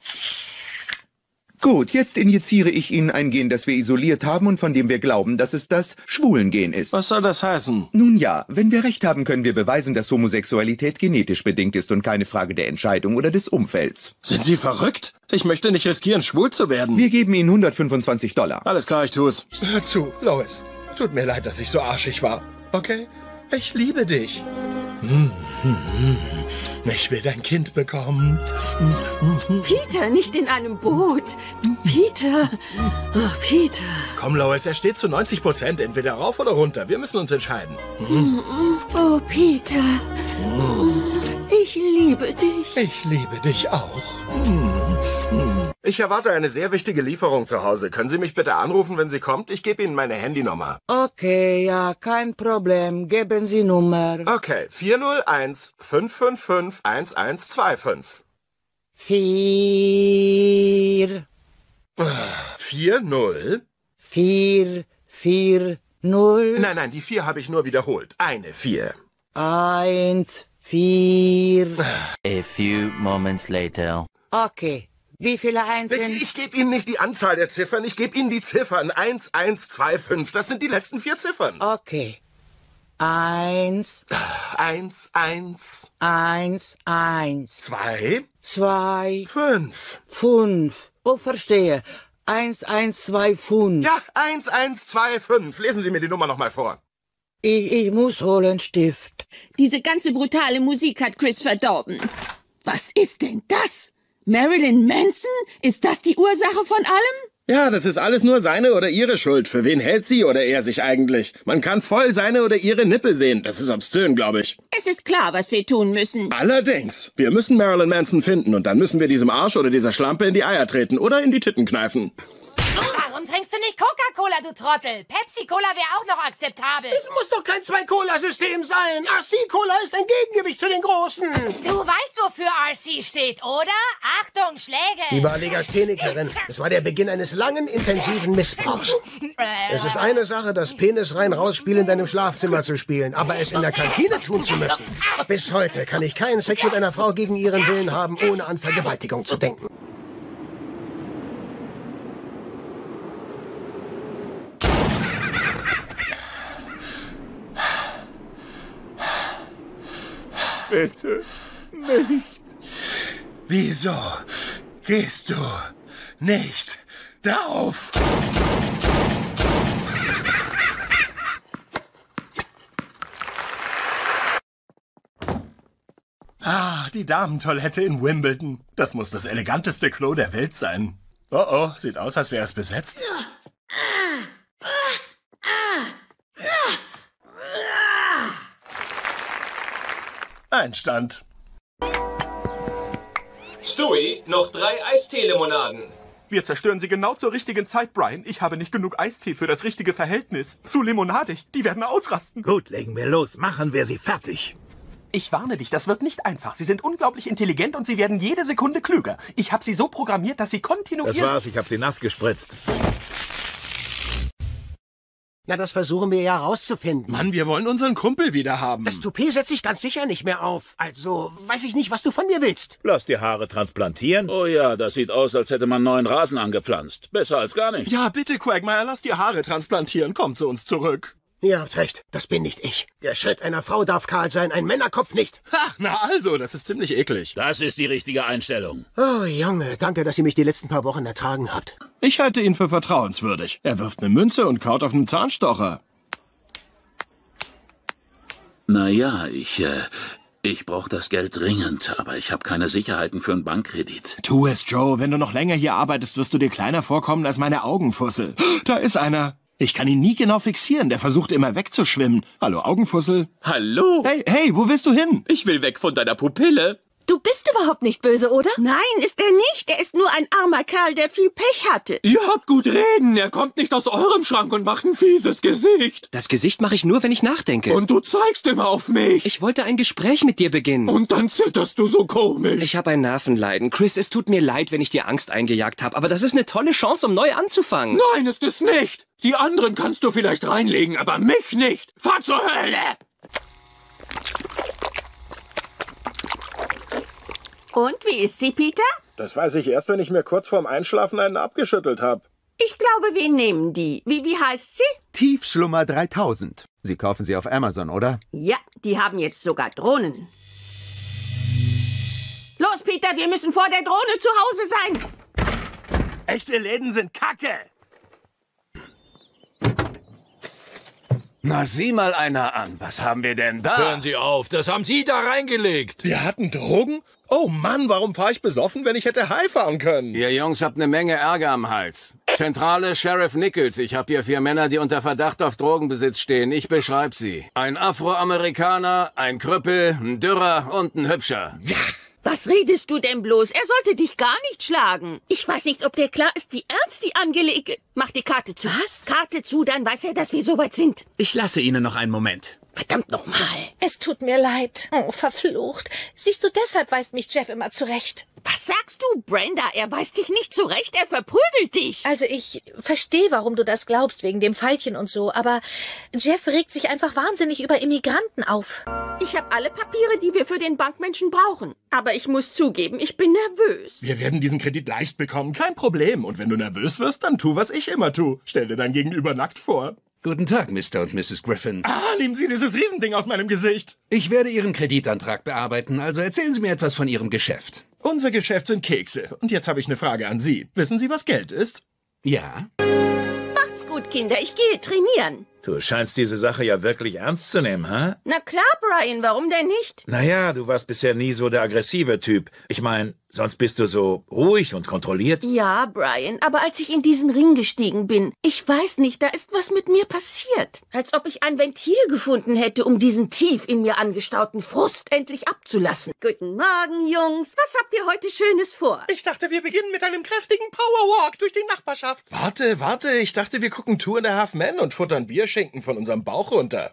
Gut, jetzt injiziere ich Ihnen ein Gen, das wir isoliert haben und von dem wir glauben, dass es das Schwulengen ist. Was soll das heißen? Nun ja, wenn wir recht haben, können wir beweisen, dass Homosexualität genetisch bedingt ist und keine Frage der Entscheidung oder des Umfelds. Sind Sie verrückt? Ich möchte nicht riskieren, schwul zu werden. Wir geben Ihnen $125. Alles klar, ich tu's. Hör zu, Lois. Tut mir leid, dass ich so arschig war. Okay? Ich liebe dich. Ich will dein Kind bekommen. Peter, nicht in einem Boot. Peter. Oh, Peter. Komm, Lois, er steht zu 90%. Entweder rauf oder runter. Wir müssen uns entscheiden. Oh, Peter. Ich liebe dich. Ich liebe dich auch. Ich erwarte eine sehr wichtige Lieferung zu Hause. Können Sie mich bitte anrufen, wenn sie kommt? Ich gebe Ihnen meine Handynummer. Okay, ja, kein Problem. Geben Sie Nummer. Okay, 401 555 1125. 4 4-0 4-4-0. Nein, die 4 habe ich nur wiederholt. Eine 4. 1 4. A few moments later. Okay. Wie viele Einsen? Ich gebe Ihnen nicht die Anzahl der Ziffern, ich gebe Ihnen die Ziffern. 1125. Das sind die letzten 4 Ziffern. Okay. 1 1 1 1 1 2 2 5 5. Oh, verstehe. 1 1 2 5. Ja, 1 1 2 5. Lesen Sie mir die Nummer nochmal vor. Ich muss holen Stift. Diese ganze brutale Musik hat Chris verdorben. Was ist denn das? Marilyn Manson? Ist das die Ursache von allem? Ja, das ist alles nur seine oder ihre Schuld. Für wen hält sie oder er sich eigentlich? Man kann voll seine oder ihre Nippel sehen. Das ist obszön, glaube ich. Es ist klar, was wir tun müssen. Allerdings. Wir müssen Marilyn Manson finden und dann müssen wir diesem Arsch oder dieser Schlampe in die Eier treten oder in die Titten kneifen. Warum trinkst du nicht Coca-Cola, du Trottel? Pepsi-Cola wäre auch noch akzeptabel. Es muss doch kein Zwei-Cola-System sein. RC-Cola ist ein Gegengewicht zu den Großen. Du weißt, wofür RC steht, oder? Achtung, Schläge. Lieber Legasthenikerin, es war der Beginn eines langen, intensiven Missbrauchs. Es ist eine Sache, das Penis rein rausspiel in deinem Schlafzimmer zu spielen, aber es in der Kantine tun zu müssen. Bis heute kann ich keinen Sex mit einer Frau gegen ihren Willen haben, ohne an Vergewaltigung zu denken. Bitte nicht. Wieso gehst du nicht drauf? Ah, die Damentoilette in Wimbledon. Das muss das eleganteste Klo der Welt sein. Oh, sieht aus, als wäre es besetzt. Einstand. Stewie, noch 3 Eistee-Limonaden. Wir zerstören sie genau zur richtigen Zeit, Brian. Ich habe nicht genug Eistee für das richtige Verhältnis. Zu limonadig. Die werden ausrasten. Gut, legen wir los. Machen wir sie fertig. Ich warne dich, das wird nicht einfach. Sie sind unglaublich intelligent und sie werden jede Sekunde klüger. Ich habe sie so programmiert, dass sie kontinuierlich... Das war's, ich habe sie nass gespritzt. Na, das versuchen wir ja rauszufinden. Mann, wir wollen unseren Kumpel wieder haben. Das Toupet setzt sich ganz sicher nicht mehr auf. Also, weiß ich nicht, was du von mir willst. Lass die Haare transplantieren. Oh ja, das sieht aus, als hätte man neuen Rasen angepflanzt. Besser als gar nichts. Ja, bitte, Quagmire, lass die Haare transplantieren. Komm zu uns zurück. Ihr habt recht, das bin nicht ich. Der Schritt einer Frau darf kahl sein, ein Männerkopf nicht. Ha, na also, das ist ziemlich eklig. Das ist die richtige Einstellung. Oh, Junge, danke, dass ihr mich die letzten paar Wochen ertragen habt. Ich halte ihn für vertrauenswürdig. Er wirft eine Münze und kaut auf einen Zahnstocher. Naja, Ich brauche das Geld dringend, aber ich habe keine Sicherheiten für einen Bankkredit. Tu es, Joe. Wenn du noch länger hier arbeitest, wirst du dir kleiner vorkommen als meine Augenfussel. Da ist einer. Ich kann ihn nie genau fixieren. Der versucht immer wegzuschwimmen. Hallo, Augenfussel. Hallo. Hey, wo willst du hin? Ich will weg von deiner Pupille. Du bist überhaupt nicht böse, oder? Nein, ist er nicht. Er ist nur ein armer Kerl, der viel Pech hatte. Ihr habt gut reden. Er kommt nicht aus eurem Schrank und macht ein fieses Gesicht. Das Gesicht mache ich nur, wenn ich nachdenke. Und du zeigst immer auf mich. Ich wollte ein Gespräch mit dir beginnen. Und dann zitterst du so komisch. Ich habe ein Nervenleiden. Chris, es tut mir leid, wenn ich dir Angst eingejagt habe, aber das ist eine tolle Chance, um neu anzufangen. Nein, ist es nicht. Die anderen kannst du vielleicht reinlegen, aber mich nicht. Fahr zur Hölle! Und wie ist sie, Peter? Das weiß ich erst, wenn ich mir kurz vorm Einschlafen einen abgeschüttelt habe. Ich glaube, wir nehmen die. Wie heißt sie? Tiefschlummer 3000. Sie kaufen sie auf Amazon, oder? Ja, die haben jetzt sogar Drohnen. Los, Peter, wir müssen vor der Drohne zu Hause sein. Echte Läden sind Kacke. Na, sieh mal einer an. Was haben wir denn da? Hören Sie auf, das haben Sie da reingelegt. Wir hatten Drogen? Oh Mann, warum fahre ich besoffen, wenn ich hätte High fahren können? Ihr Jungs habt eine Menge Ärger am Hals. Zentrale Sheriff Nichols. Ich habe hier 4 Männer, die unter Verdacht auf Drogenbesitz stehen. Ich beschreibe sie. Ein Afroamerikaner, ein Krüppel, ein Dürrer und ein Hübscher. Ja. Was redest du denn bloß? Er sollte dich gar nicht schlagen. Ich weiß nicht, ob dir klar ist, wie ernst die Angelegenheit... Mach die Karte zu. Was? Karte zu, dann weiß er, dass wir soweit sind. Ich lasse Ihnen noch einen Moment. Verdammt nochmal. Es tut mir leid. Oh, verflucht. Siehst du, deshalb weist mich Jeff immer zurecht. Was sagst du, Brenda? Er weist dich nicht zurecht, er verprügelt dich. Also ich verstehe, warum du das glaubst, wegen dem Pfeilchen und so, aber Jeff regt sich einfach wahnsinnig über Immigranten auf. Ich habe alle Papiere, die wir für den Bankmenschen brauchen. Aber ich muss zugeben, ich bin nervös. Wir werden diesen Kredit leicht bekommen, kein Problem. Und wenn du nervös wirst, dann tu, was ich immer tu. Stell dir dein Gegenüber nackt vor. Guten Tag, Mr. und Mrs. Griffin. Nehmen Sie dieses Riesending aus meinem Gesicht. Ich werde Ihren Kreditantrag bearbeiten, also erzählen Sie mir etwas von Ihrem Geschäft. Unser Geschäft sind Kekse. Und jetzt habe ich eine Frage an Sie. Wissen Sie, was Geld ist? Ja. Macht's gut, Kinder. Ich gehe trainieren. Du scheinst diese Sache ja wirklich ernst zu nehmen, hä? Na klar, Brian. Warum denn nicht? Naja, du warst bisher nie so der aggressive Typ. Ich meine, sonst bist du so ruhig und kontrolliert. Ja, Brian. Aber als ich in diesen Ring gestiegen bin, ich weiß nicht, da ist was mit mir passiert. Als ob ich ein Ventil gefunden hätte, um diesen tief in mir angestauten Frust endlich abzulassen. Guten Morgen, Jungs. Was habt ihr heute Schönes vor? Ich dachte, wir beginnen mit einem kräftigen Powerwalk durch die Nachbarschaft. Warte. Ich dachte, wir gucken Two and a Half Men und futtern Bierschinken von unserem Bauch runter.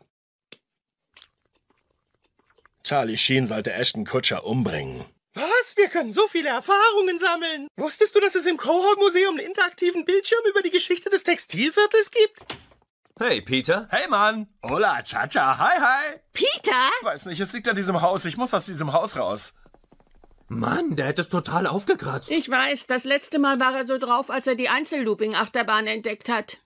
Charlie Sheen sollte Ashton Kutcher umbringen. Was? Wir können so viele Erfahrungen sammeln. Wusstest du, dass es im Quahog-Museum einen interaktiven Bildschirm über die Geschichte des Textilviertels gibt? Hey, Peter. Hey, Mann. Hola, Chacha. Hi. Peter? Weiß nicht, es liegt an diesem Haus. Ich muss aus diesem Haus raus. Mann, der hat es total aufgekratzt. Ich weiß, das letzte Mal war er so drauf, als er die Einzellooping-Achterbahn entdeckt hat.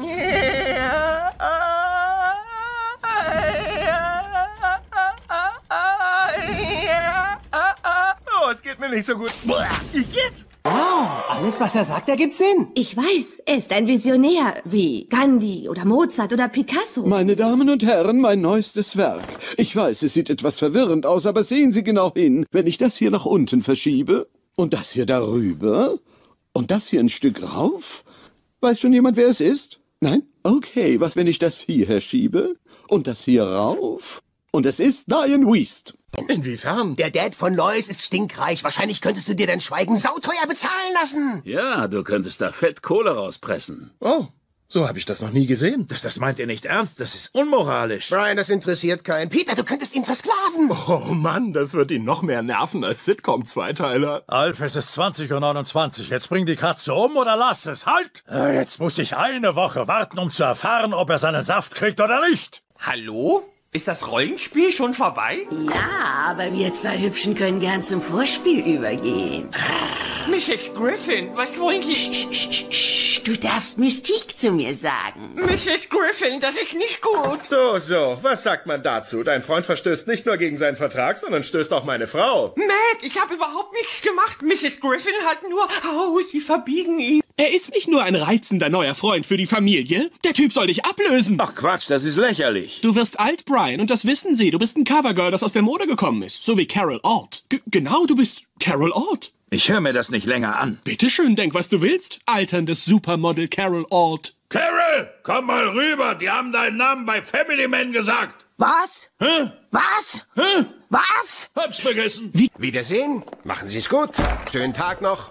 Oh, es geht mir nicht so gut. Igitt! Wow, alles, was er sagt, ergibt Sinn. Ich weiß, er ist ein Visionär, wie Gandhi oder Mozart oder Picasso. Meine Damen und Herren, mein neuestes Werk. Ich weiß, es sieht etwas verwirrend aus, aber sehen Sie genau hin. Wenn ich das hier nach unten verschiebe und das hier darüber und das hier ein Stück rauf. Weiß schon jemand, wer es ist? Nein? Okay, was, wenn ich das hierher schiebe und das hier rauf? Und es ist Diane Wiest. Inwiefern? Der Dad von Lois ist stinkreich. Wahrscheinlich könntest du dir dein Schweigen sauteuer bezahlen lassen. Ja, du könntest da fett Kohle rauspressen. Oh, so habe ich das noch nie gesehen. Das meint ihr nicht ernst? Das ist unmoralisch. Brian, das interessiert keinen. Peter, du könntest ihn versklaven. Oh Mann, das wird ihn noch mehr nerven als Sitcom-Zweiteiler. Alf, es ist 20:29 Uhr. Jetzt bring die Katze um oder lass es. Halt! Jetzt muss ich eine Woche warten, um zu erfahren, ob er seinen Saft kriegt oder nicht. Hallo? Ist das Rollenspiel schon vorbei? Ja, aber wir zwei Hübschen können gern zum Vorspiel übergehen. Mrs. Griffin, was wollen Sie? Du darfst Mystik zu mir sagen. Mrs. Griffin, das ist nicht gut. So, was sagt man dazu? Dein Freund verstößt nicht nur gegen seinen Vertrag, sondern stößt auch meine Frau. Mac, ich habe überhaupt nichts gemacht. Mrs. Griffin hat nur... Oh, Sie verbiegen ihn. Er ist nicht nur ein reizender neuer Freund für die Familie. Der Typ soll dich ablösen. Ach Quatsch, das ist lächerlich. Du wirst alt, Brian, und das wissen sie. Du bist ein Covergirl, das aus der Mode gekommen ist. So wie Carol Alt. Genau, du bist Carol Alt. Ich höre mir das nicht länger an. Bitteschön, denk, was du willst. Alterndes Supermodel Carol Alt. Carol, komm mal rüber. Die haben deinen Namen bei Family Man gesagt. Was? Hä? Was? Hä? Was? Hab's vergessen. Wiedersehen. Machen Sie es gut. Schönen Tag noch.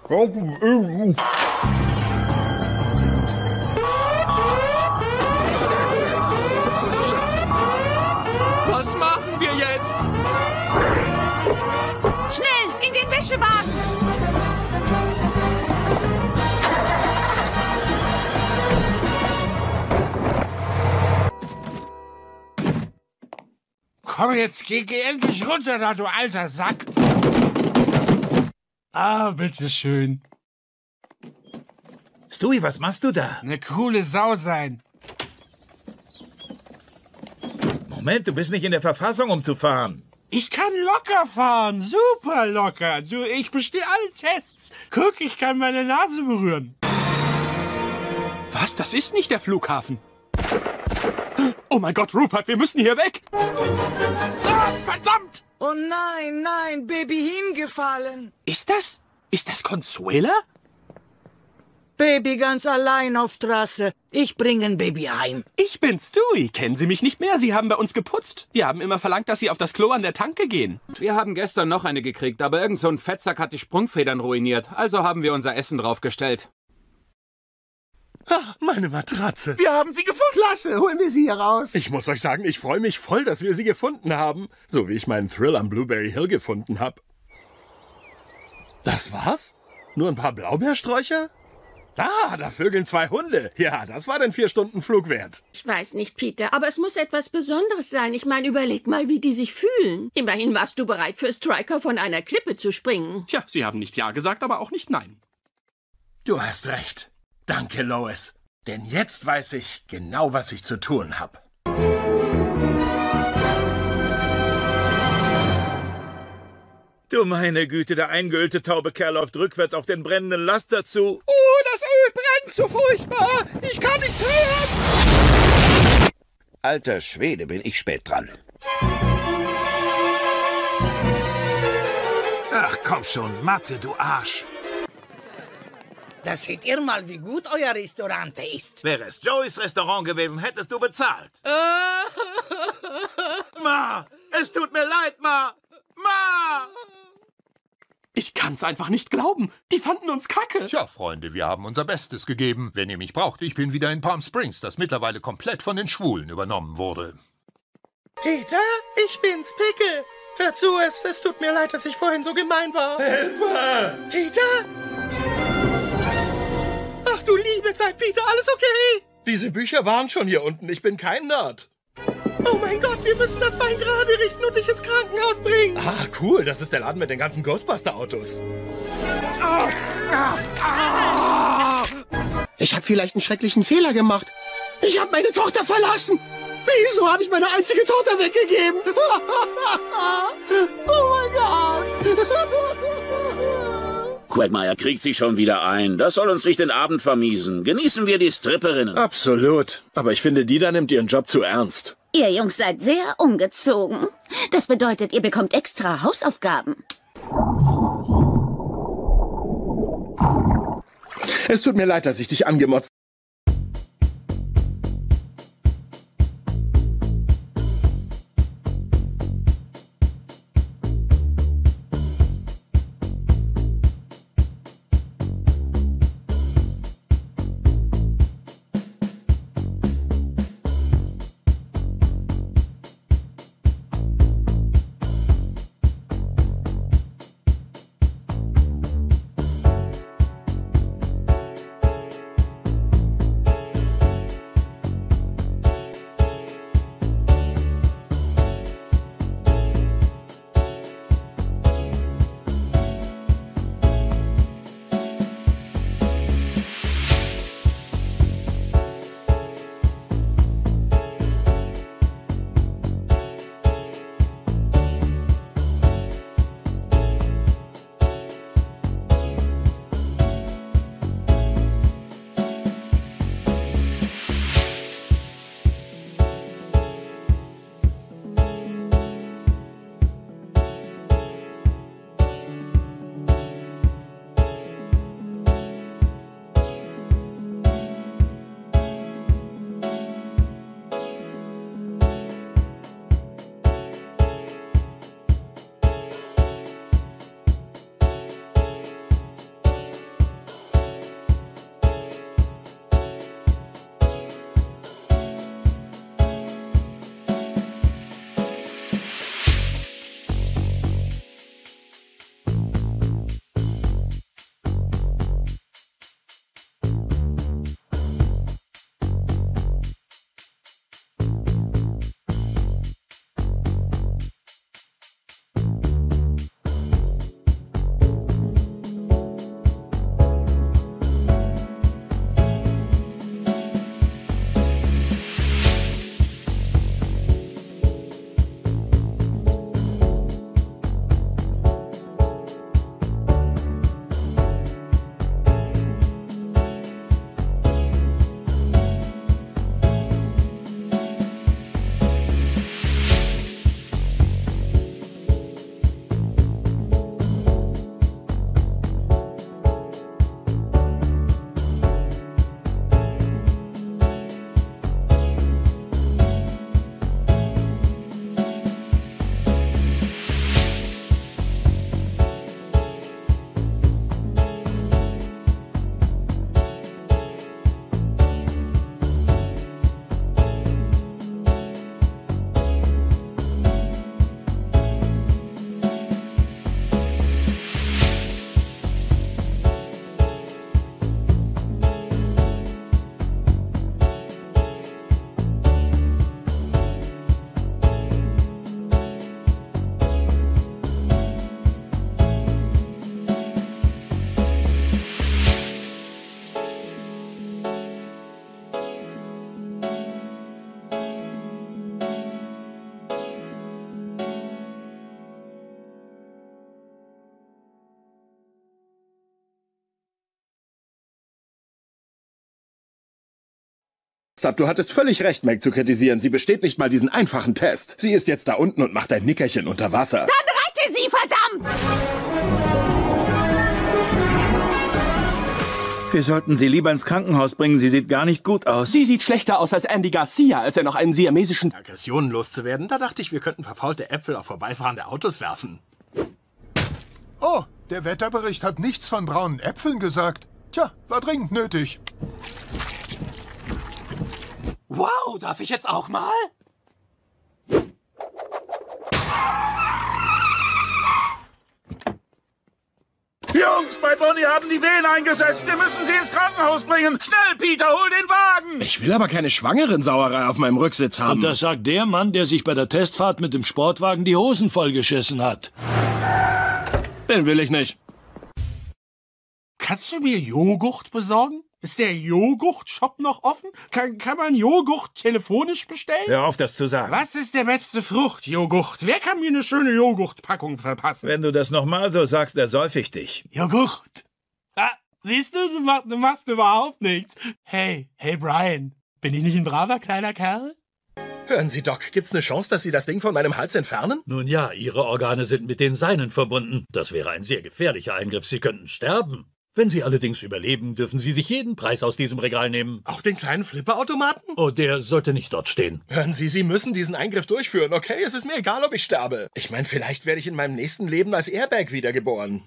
Was machen wir jetzt? Schnell, in den Wäschewagen! Komm jetzt, geh endlich runter da, du alter Sack. Ah, bitteschön. Stewie, was machst du da? Eine coole Sau sein. Moment, du bist nicht in der Verfassung, um zu fahren. Ich kann locker fahren, super locker. Du, ich bestehe alle Tests. Guck, ich kann meine Nase berühren. Was? Das ist nicht der Flughafen. Oh mein Gott, Rupert, wir müssen hier weg. Ah, verdammt! Oh nein, nein, Baby hingefallen. Ist das Consuela? Baby ganz allein auf Straße. Ich bringe Baby heim. Ich bin Stewie. Kennen Sie mich nicht mehr? Sie haben bei uns geputzt. Wir haben immer verlangt, dass Sie auf das Klo an der Tanke gehen. Wir haben gestern noch eine gekriegt, aber irgend so ein Fettsack hat die Sprungfedern ruiniert. Also haben wir unser Essen draufgestellt. Ah, meine Matratze. Wir haben sie gefunden. Klasse, holen wir sie hier raus. Ich muss euch sagen, ich freue mich voll, dass wir sie gefunden haben. So wie ich meinen Thrill am Blueberry Hill gefunden habe. Das war's? Nur ein paar Blaubeersträucher? Ah, da vögeln 2 Hunde. Ja, das war den 4 Stunden Flug wert. Ich weiß nicht, Peter, aber es muss etwas Besonderes sein. Ich meine, überleg mal, wie die sich fühlen. Immerhin warst du bereit, für Striker von einer Klippe zu springen. Tja, Sie haben nicht Ja gesagt, aber auch nicht Nein. Du hast recht. Danke, Lois. Denn jetzt weiß ich genau, was ich zu tun habe. Du meine Güte, der eingeölte taube Kerl läuft rückwärts auf den brennenden Laster zu. Oh, das Öl brennt so furchtbar. Ich kann nichts hören. Alter Schwede, bin ich spät dran. Ach komm schon, Mathe, du Arsch. Da seht ihr mal, wie gut euer Restaurant ist. Wäre es Joeys Restaurant gewesen, hättest du bezahlt. Ma, es tut mir leid, Ma. Ma! Ich kann's einfach nicht glauben. Die fanden uns kacke. Tja, Freunde, wir haben unser Bestes gegeben. Wenn ihr mich braucht, ich bin wieder in Palm Springs, das mittlerweile komplett von den Schwulen übernommen wurde. Peter, ich bin's, Pickel. Hör zu, es tut mir leid, dass ich vorhin so gemein war. Hilfe! Peter? Ach du liebe Zeit, Peter, alles okay? Diese Bücher waren schon hier unten, ich bin kein Nerd. Oh mein Gott, wir müssen das Bein gerade richten und dich ins Krankenhaus bringen. Ah, cool, das ist der Laden mit den ganzen Ghostbuster-Autos. Ich habe vielleicht einen schrecklichen Fehler gemacht. Ich habe meine Tochter verlassen. Wieso habe ich meine einzige Tochter weggegeben? Oh mein Gott. Quagmire kriegt sich schon wieder ein. Das soll uns nicht den Abend vermiesen. Genießen wir die Stripperinnen. Absolut. Aber ich finde, die da nimmt ihren Job zu ernst. Ihr Jungs seid sehr ungezogen. Das bedeutet, ihr bekommt extra Hausaufgaben. Es tut mir leid, dass ich dich angemotzt habe. habe. Du hattest völlig recht, Meg zu kritisieren. Sie besteht nicht mal diesen einfachen Test. Sie ist jetzt da unten und macht ein Nickerchen unter Wasser. Dann rette sie, verdammt! Wir sollten sie lieber ins Krankenhaus bringen. Sie sieht gar nicht gut aus. Sie sieht schlechter aus als Andy Garcia, als er noch einen siamesischen... Aggressionen loszuwerden, da dachte ich, wir könnten verfaulte Äpfel auf vorbeifahrende Autos werfen. Oh, der Wetterbericht hat nichts von braunen Äpfeln gesagt. Tja, war dringend nötig. Wow, darf ich jetzt auch mal? Jungs, bei Bonnie haben die Wehen eingesetzt. Wir müssen sie ins Krankenhaus bringen. Schnell, Peter, hol den Wagen. Ich will aber keine Schwangeren-Sauerei auf meinem Rücksitz haben. Und das sagt der Mann, der sich bei der Testfahrt mit dem Sportwagen die Hosen vollgeschissen hat. Den will ich nicht. Kannst du mir Joghurt besorgen? Ist der Joghurt-Shop noch offen? Kann man Joghurt telefonisch bestellen? Hör auf, das zu sagen. Was ist der beste Fruchtjoghurt? Wer kann mir eine schöne Joghurtpackung verpassen? Wenn du das nochmal so sagst, ersäuf ich dich. Joghurt. Ah, siehst du, du machst überhaupt nichts. Hey Brian, bin ich nicht ein braver kleiner Kerl? Hören Sie, Doc, gibt's eine Chance, dass Sie das Ding von meinem Hals entfernen? Nun ja, Ihre Organe sind mit den seinen verbunden. Das wäre ein sehr gefährlicher Eingriff. Sie könnten sterben. Wenn Sie allerdings überleben, dürfen Sie sich jeden Preis aus diesem Regal nehmen. Auch den kleinen Flipperautomaten? Oh, der sollte nicht dort stehen. Hören Sie, Sie müssen diesen Eingriff durchführen, okay? Es ist mir egal, ob ich sterbe. Ich meine, vielleicht werde ich in meinem nächsten Leben als Airbag wiedergeboren.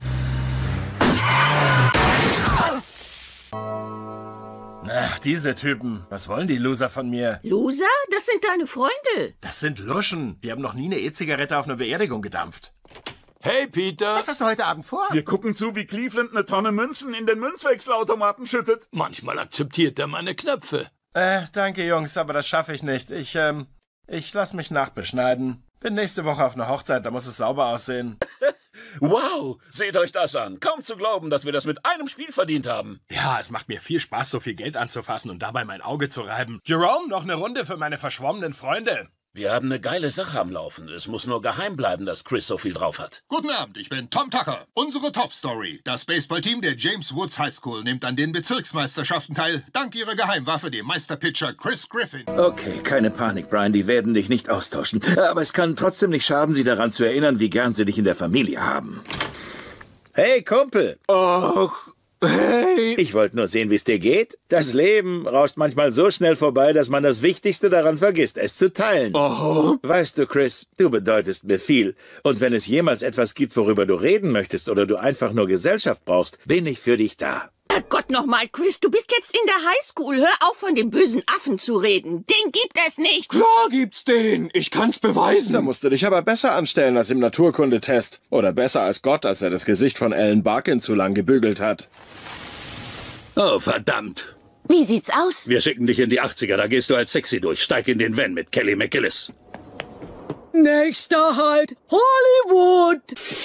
Ach, diese Typen. Was wollen die Loser von mir? Loser? Das sind deine Freunde. Das sind Luschen. Die haben noch nie eine E-Zigarette auf einer Beerdigung gedampft. Hey, Peter. Was hast du heute Abend vor? Wir gucken zu, wie Cleveland eine Tonne Münzen in den Münzwechselautomaten schüttet. Manchmal akzeptiert er meine Knöpfe. Danke, Jungs, aber das schaffe ich nicht. Ich lass mich nachbeschneiden. Bin nächste Woche auf einer Hochzeit, da muss es sauber aussehen. Wow, seht euch das an. Kaum zu glauben, dass wir das mit einem Spiel verdient haben. Ja, es macht mir viel Spaß, so viel Geld anzufassen und dabei mein Auge zu reiben. Jerome, noch eine Runde für meine verschwommenen Freunde. Wir haben eine geile Sache am Laufen. Es muss nur geheim bleiben, dass Chris so viel drauf hat. Guten Abend, ich bin Tom Tucker. Unsere Top-Story. Das Baseballteam der James Woods High School nimmt an den Bezirksmeisterschaften teil, dank ihrer Geheimwaffe, dem Meisterpitcher Chris Griffin. Okay, keine Panik, Brian, die werden dich nicht austauschen. Aber es kann trotzdem nicht schaden, sie daran zu erinnern, wie gern sie dich in der Familie haben. Hey, Kumpel. Och, hey. Ich wollte nur sehen, wie es dir geht. Das Leben rauscht manchmal so schnell vorbei, dass man das Wichtigste daran vergisst, es zu teilen. Oh. Weißt du, Chris, du bedeutest mir viel. Und wenn es jemals etwas gibt, worüber du reden möchtest oder du einfach nur Gesellschaft brauchst, bin ich für dich da. Herrgott nochmal, Chris, du bist jetzt in der Highschool. Hör auf, von dem bösen Affen zu reden. Den gibt es nicht. Klar gibt's den. Ich kann's beweisen. Da musst du dich aber besser anstellen als im Naturkundetest. Oder besser als Gott, als er das Gesicht von Alan Barkin zu lang gebügelt hat. Oh, verdammt. Wie sieht's aus? Wir schicken dich in die 80er, da gehst du als sexy durch. Steig in den Van mit Kelly McGillis. Nächster Halt, Hollywood.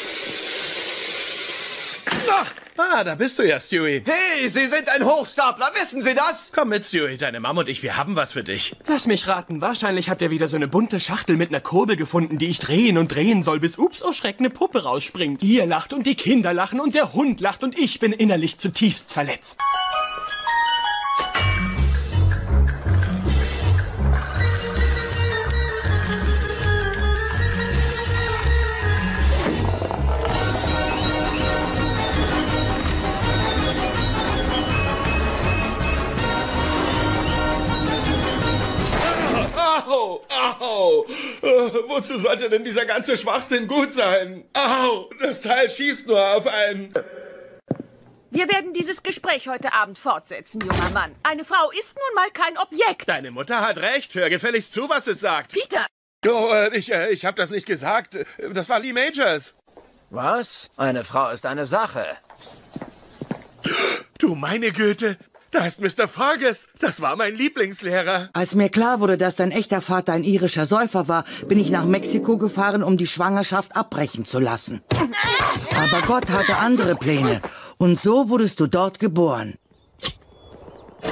Da bist du ja, Stewie. Hey, Sie sind ein Hochstapler, wissen Sie das? Komm mit, Stewie, deine Mom und ich, wir haben was für dich. Lass mich raten, wahrscheinlich habt ihr wieder so eine bunte Schachtel mit einer Kurbel gefunden, die ich drehen und drehen soll, bis ups, oh Schreck, eine Puppe rausspringt. Ihr lacht und die Kinder lachen und der Hund lacht und ich bin innerlich zutiefst verletzt. Au! Wozu sollte denn dieser ganze Schwachsinn gut sein? Au! Das Teil schießt nur auf einen. Wir werden dieses Gespräch heute Abend fortsetzen, junger Mann. Eine Frau ist nun mal kein Objekt. Deine Mutter hat recht. Hör gefälligst zu, was es sagt. Peter! Oh, ich hab das nicht gesagt. Das war Lee Majors. Was? Eine Frau ist eine Sache. Du meine Güte. Da ist Mr. Fargus. Das war mein Lieblingslehrer. Als mir klar wurde, dass dein echter Vater ein irischer Säufer war, bin ich nach Mexiko gefahren, um die Schwangerschaft abbrechen zu lassen. Aber Gott hatte andere Pläne. Und so wurdest du dort geboren.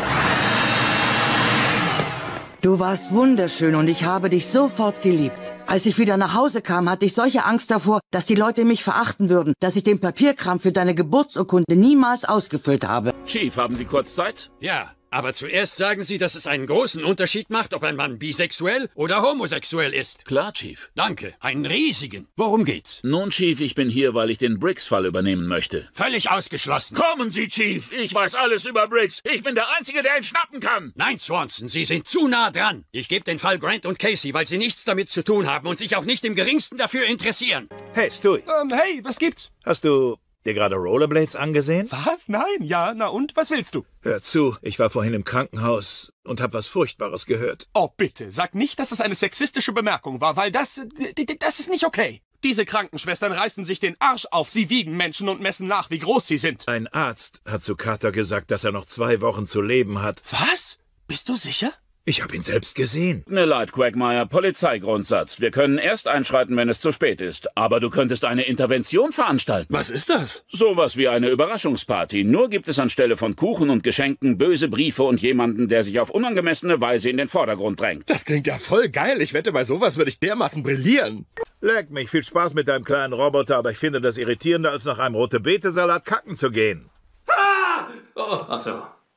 Du warst wunderschön und ich habe dich sofort geliebt. Als ich wieder nach Hause kam, hatte ich solche Angst davor, dass die Leute mich verachten würden, dass ich den Papierkram für deine Geburtsurkunde niemals ausgefüllt habe. Chief, haben Sie kurz Zeit? Ja, aber zuerst sagen Sie, dass es einen großen Unterschied macht, ob ein Mann bisexuell oder homosexuell ist. Klar, Chief. Danke, einen riesigen. Worum geht's? Nun, Chief, ich bin hier, weil ich den Briggs-Fall übernehmen möchte. Völlig ausgeschlossen. Kommen Sie, Chief! Ich weiß alles über Briggs. Ich bin der Einzige, der ihn schnappen kann. Nein, Swanson, Sie sind zu nah dran. Ich gebe den Fall Grant und Casey, weil sie nichts damit zu tun haben und sich auch nicht im Geringsten dafür interessieren. Hey, Stewie. Hey, was gibt's? Hast du dir gerade Rollerblades angesehen? Was? Nein, ja, na und? Was willst du? Hör zu, ich war vorhin im Krankenhaus und habe was Furchtbares gehört. Oh, bitte, sag nicht, dass es eine sexistische Bemerkung war, weil das ist nicht okay. Diese Krankenschwestern reißen sich den Arsch auf, sie wiegen Menschen und messen nach, wie groß sie sind. Ein Arzt hat zu Carter gesagt, dass er noch 2 Wochen zu leben hat. Was? Bist du sicher? Ich habe ihn selbst gesehen. Mir leid, Quagmire, Polizeigrundsatz. Wir können erst einschreiten, wenn es zu spät ist. Aber du könntest eine Intervention veranstalten. Was ist das? Sowas wie eine Überraschungsparty. Nur gibt es anstelle von Kuchen und Geschenken böse Briefe und jemanden, der sich auf unangemessene Weise in den Vordergrund drängt. Das klingt ja voll geil. Ich wette, bei sowas würde ich dermaßen brillieren. Leck mich, viel Spaß mit deinem kleinen Roboter, aber ich finde das irritierender, als nach einem Rote-Beete-Salat kacken zu gehen. Ah! Oh, ach so.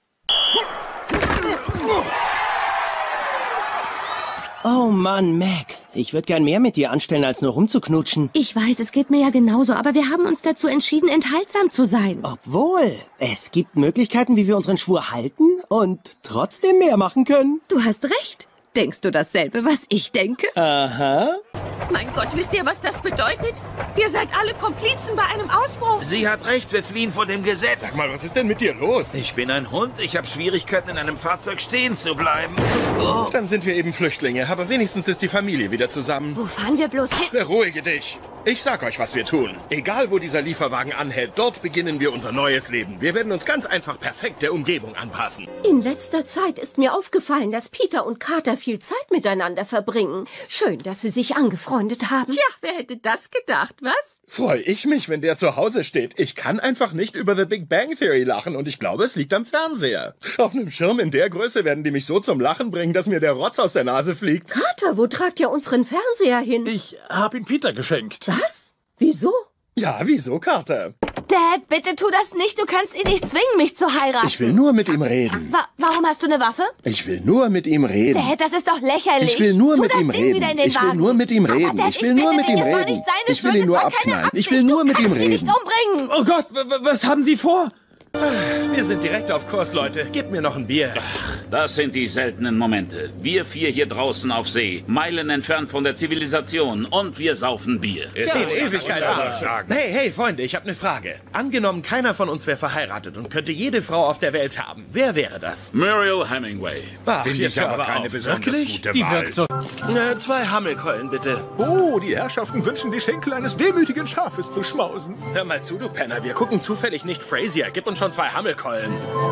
Oh Mann, Mac. Ich würde gern mehr mit dir anstellen, als nur rumzuknutschen. Ich weiß, es geht mir ja genauso, aber wir haben uns dazu entschieden, enthaltsam zu sein. Obwohl, es gibt Möglichkeiten, wie wir unseren Schwur halten und trotzdem mehr machen können. Du hast recht. Denkst du dasselbe, was ich denke? Aha. Mein Gott, wisst ihr, was das bedeutet? Ihr seid alle Komplizen bei einem Ausbruch. Sie hat recht, wir fliehen vor dem Gesetz. Sag mal, was ist denn mit dir los? Ich bin ein Hund, ich habe Schwierigkeiten, in einem Fahrzeug stehen zu bleiben. Oh. Dann sind wir eben Flüchtlinge, aber wenigstens ist die Familie wieder zusammen. Wo fahren wir bloß hin? Beruhige dich. Ich sag euch, was wir tun. Egal, wo dieser Lieferwagen anhält, dort beginnen wir unser neues Leben. Wir werden uns ganz einfach perfekt der Umgebung anpassen. In letzter Zeit ist mir aufgefallen, dass Peter und Carter viel Zeit miteinander verbringen. Schön, dass sie sich angefreundet haben. Tja, wer hätte das gedacht, was? Freue ich mich, wenn der zu Hause steht. Ich kann einfach nicht über The Big Bang Theory lachen und ich glaube, es liegt am Fernseher. Auf einem Schirm in der Größe werden die mich so zum Lachen bringen, dass mir der Rotz aus der Nase fliegt. Carter, wo tragt ihr unseren Fernseher hin? Ich habe ihn Peter geschenkt. Was? Wieso? Ja, wieso, Carter? Dad, bitte tu das nicht. Du kannst ihn nicht zwingen, mich zu heiraten. Ich will nur mit ihm reden. Warum hast du eine Waffe? Ich will nur mit ihm reden. Dad, das ist doch lächerlich. Ich will nur tu mit das ihm Ding reden. Wieder in den Ich will Wagen. nur mit ihm reden. Aber Dad, ich will nur mit ihm dich, reden. Es war nicht seine Ich will Schuld, ihn nur es war keine abknallen. Ich Absicht. will nur mit ihm Du kannst ihn reden. nicht umbringen. Oh Gott, was haben Sie vor? Wir sind direkt auf Kurs, Leute. Gebt mir noch ein Bier. Das sind die seltenen Momente. Wir 4 hier draußen auf See, Meilen entfernt von der Zivilisation und wir saufen Bier. Ja, in Ewigkeit. Hey, Freunde, ich habe eine Frage. Angenommen, keiner von uns wäre verheiratet und könnte jede Frau auf der Welt haben. Wer wäre das? Muriel Hemingway. Ach, Finde ich aber keine besonders gute Die Wahl. wirkt so... 2 Hammelkeulen, bitte. Oh, die Herrschaften wünschen, die Schenkel eines demütigen Schafes zu schmausen. Hör mal zu, du Penner. Wir gucken zufällig nicht Frasier. Gib uns schon 2 Hammelkeulen.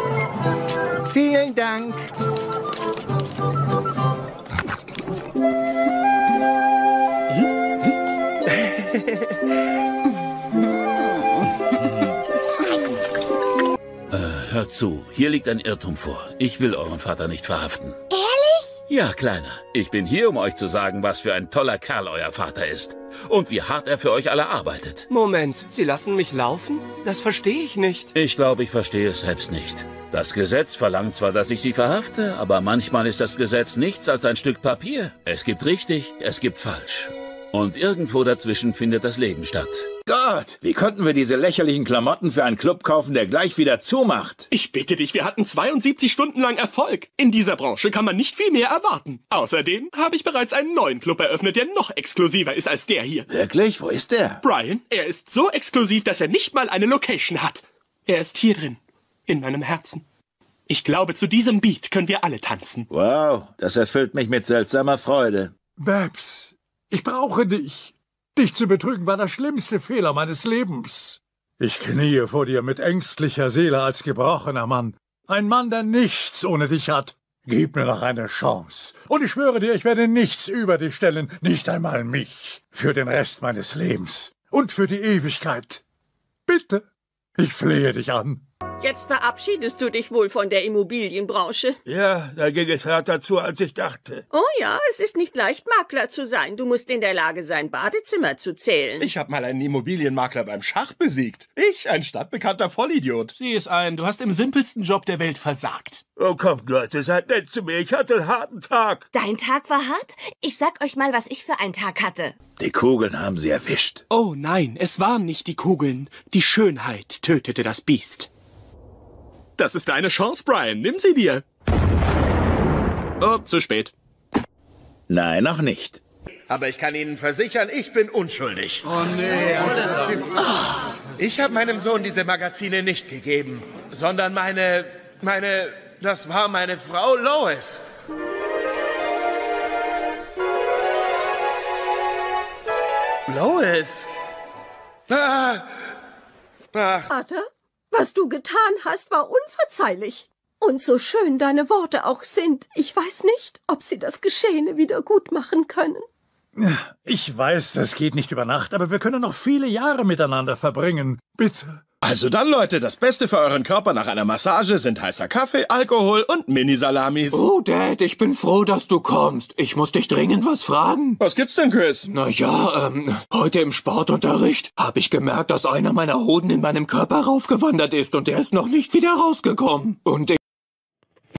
Vielen Dank. Hört zu, hier liegt ein Irrtum vor. Ich will euren Vater nicht verhaften. Ehrlich? Ja, Kleiner. Ich bin hier, um euch zu sagen, was für ein toller Kerl euer Vater ist. Und wie hart er für euch alle arbeitet. Moment, Sie lassen mich laufen? Das verstehe ich nicht. Ich glaube, ich verstehe es selbst nicht. Das Gesetz verlangt zwar, dass ich sie verhafte, aber manchmal ist das Gesetz nichts als ein Stück Papier. Es gibt richtig, es gibt falsch. Und irgendwo dazwischen findet das Leben statt. Gott, wie konnten wir diese lächerlichen Klamotten für einen Club kaufen, der gleich wieder zumacht? Ich bitte dich, wir hatten 72 Stunden lang Erfolg. In dieser Branche kann man nicht viel mehr erwarten. Außerdem habe ich bereits einen neuen Club eröffnet, der noch exklusiver ist als der hier. Wirklich? Wo ist der? Brian, er ist so exklusiv, dass er nicht mal eine Location hat. Er ist hier drin, in meinem Herzen. Ich glaube, zu diesem Beat können wir alle tanzen. Wow, das erfüllt mich mit seltsamer Freude. Babs, ich brauche dich. Dich zu betrügen war der schlimmste Fehler meines Lebens. Ich kniee vor dir mit ängstlicher Seele als gebrochener Mann. Ein Mann, der nichts ohne dich hat. Gib mir noch eine Chance. Und ich schwöre dir, ich werde nichts über dich stellen, nicht einmal mich. Für den Rest meines Lebens. Und für die Ewigkeit. Bitte, ich flehe dich an. Jetzt verabschiedest du dich wohl von der Immobilienbranche. Ja, da ging es härter zu, als ich dachte. Oh ja, es ist nicht leicht, Makler zu sein. Du musst in der Lage sein, Badezimmer zu zählen. Ich habe mal einen Immobilienmakler beim Schach besiegt. Ich, ein stadtbekannter Vollidiot. Sieh es ein, du hast im simpelsten Job der Welt versagt. Oh, kommt, Leute, seid nett zu mir. Ich hatte einen harten Tag. Dein Tag war hart? Ich sag euch mal, was ich für einen Tag hatte. Die Kugeln haben sie erwischt. Oh nein, es waren nicht die Kugeln. Die Schönheit tötete das Biest. Das ist deine Chance, Brian. Nimm sie dir. Oh, zu spät. Nein, noch nicht. Aber ich kann Ihnen versichern, ich bin unschuldig. Oh nee. Ich habe meinem Sohn diese Magazine nicht gegeben, sondern das war meine Frau Lois. Lois? Vater, was du getan hast, war unverzeihlich. Und so schön deine Worte auch sind, ich weiß nicht, ob sie das Geschehene wieder gut machen können. Ich weiß, das geht nicht über Nacht, aber wir können noch viele Jahre miteinander verbringen. Bitte. Also dann, Leute, das Beste für euren Körper nach einer Massage sind heißer Kaffee, Alkohol und Mini-Salamis. Oh, Dad, ich bin froh, dass du kommst. Ich muss dich dringend was fragen. Was gibt's denn, Chris? Na ja, heute im Sportunterricht habe ich gemerkt, dass einer meiner Hoden in meinem Körper raufgewandert ist und der ist noch nicht wieder rausgekommen. Und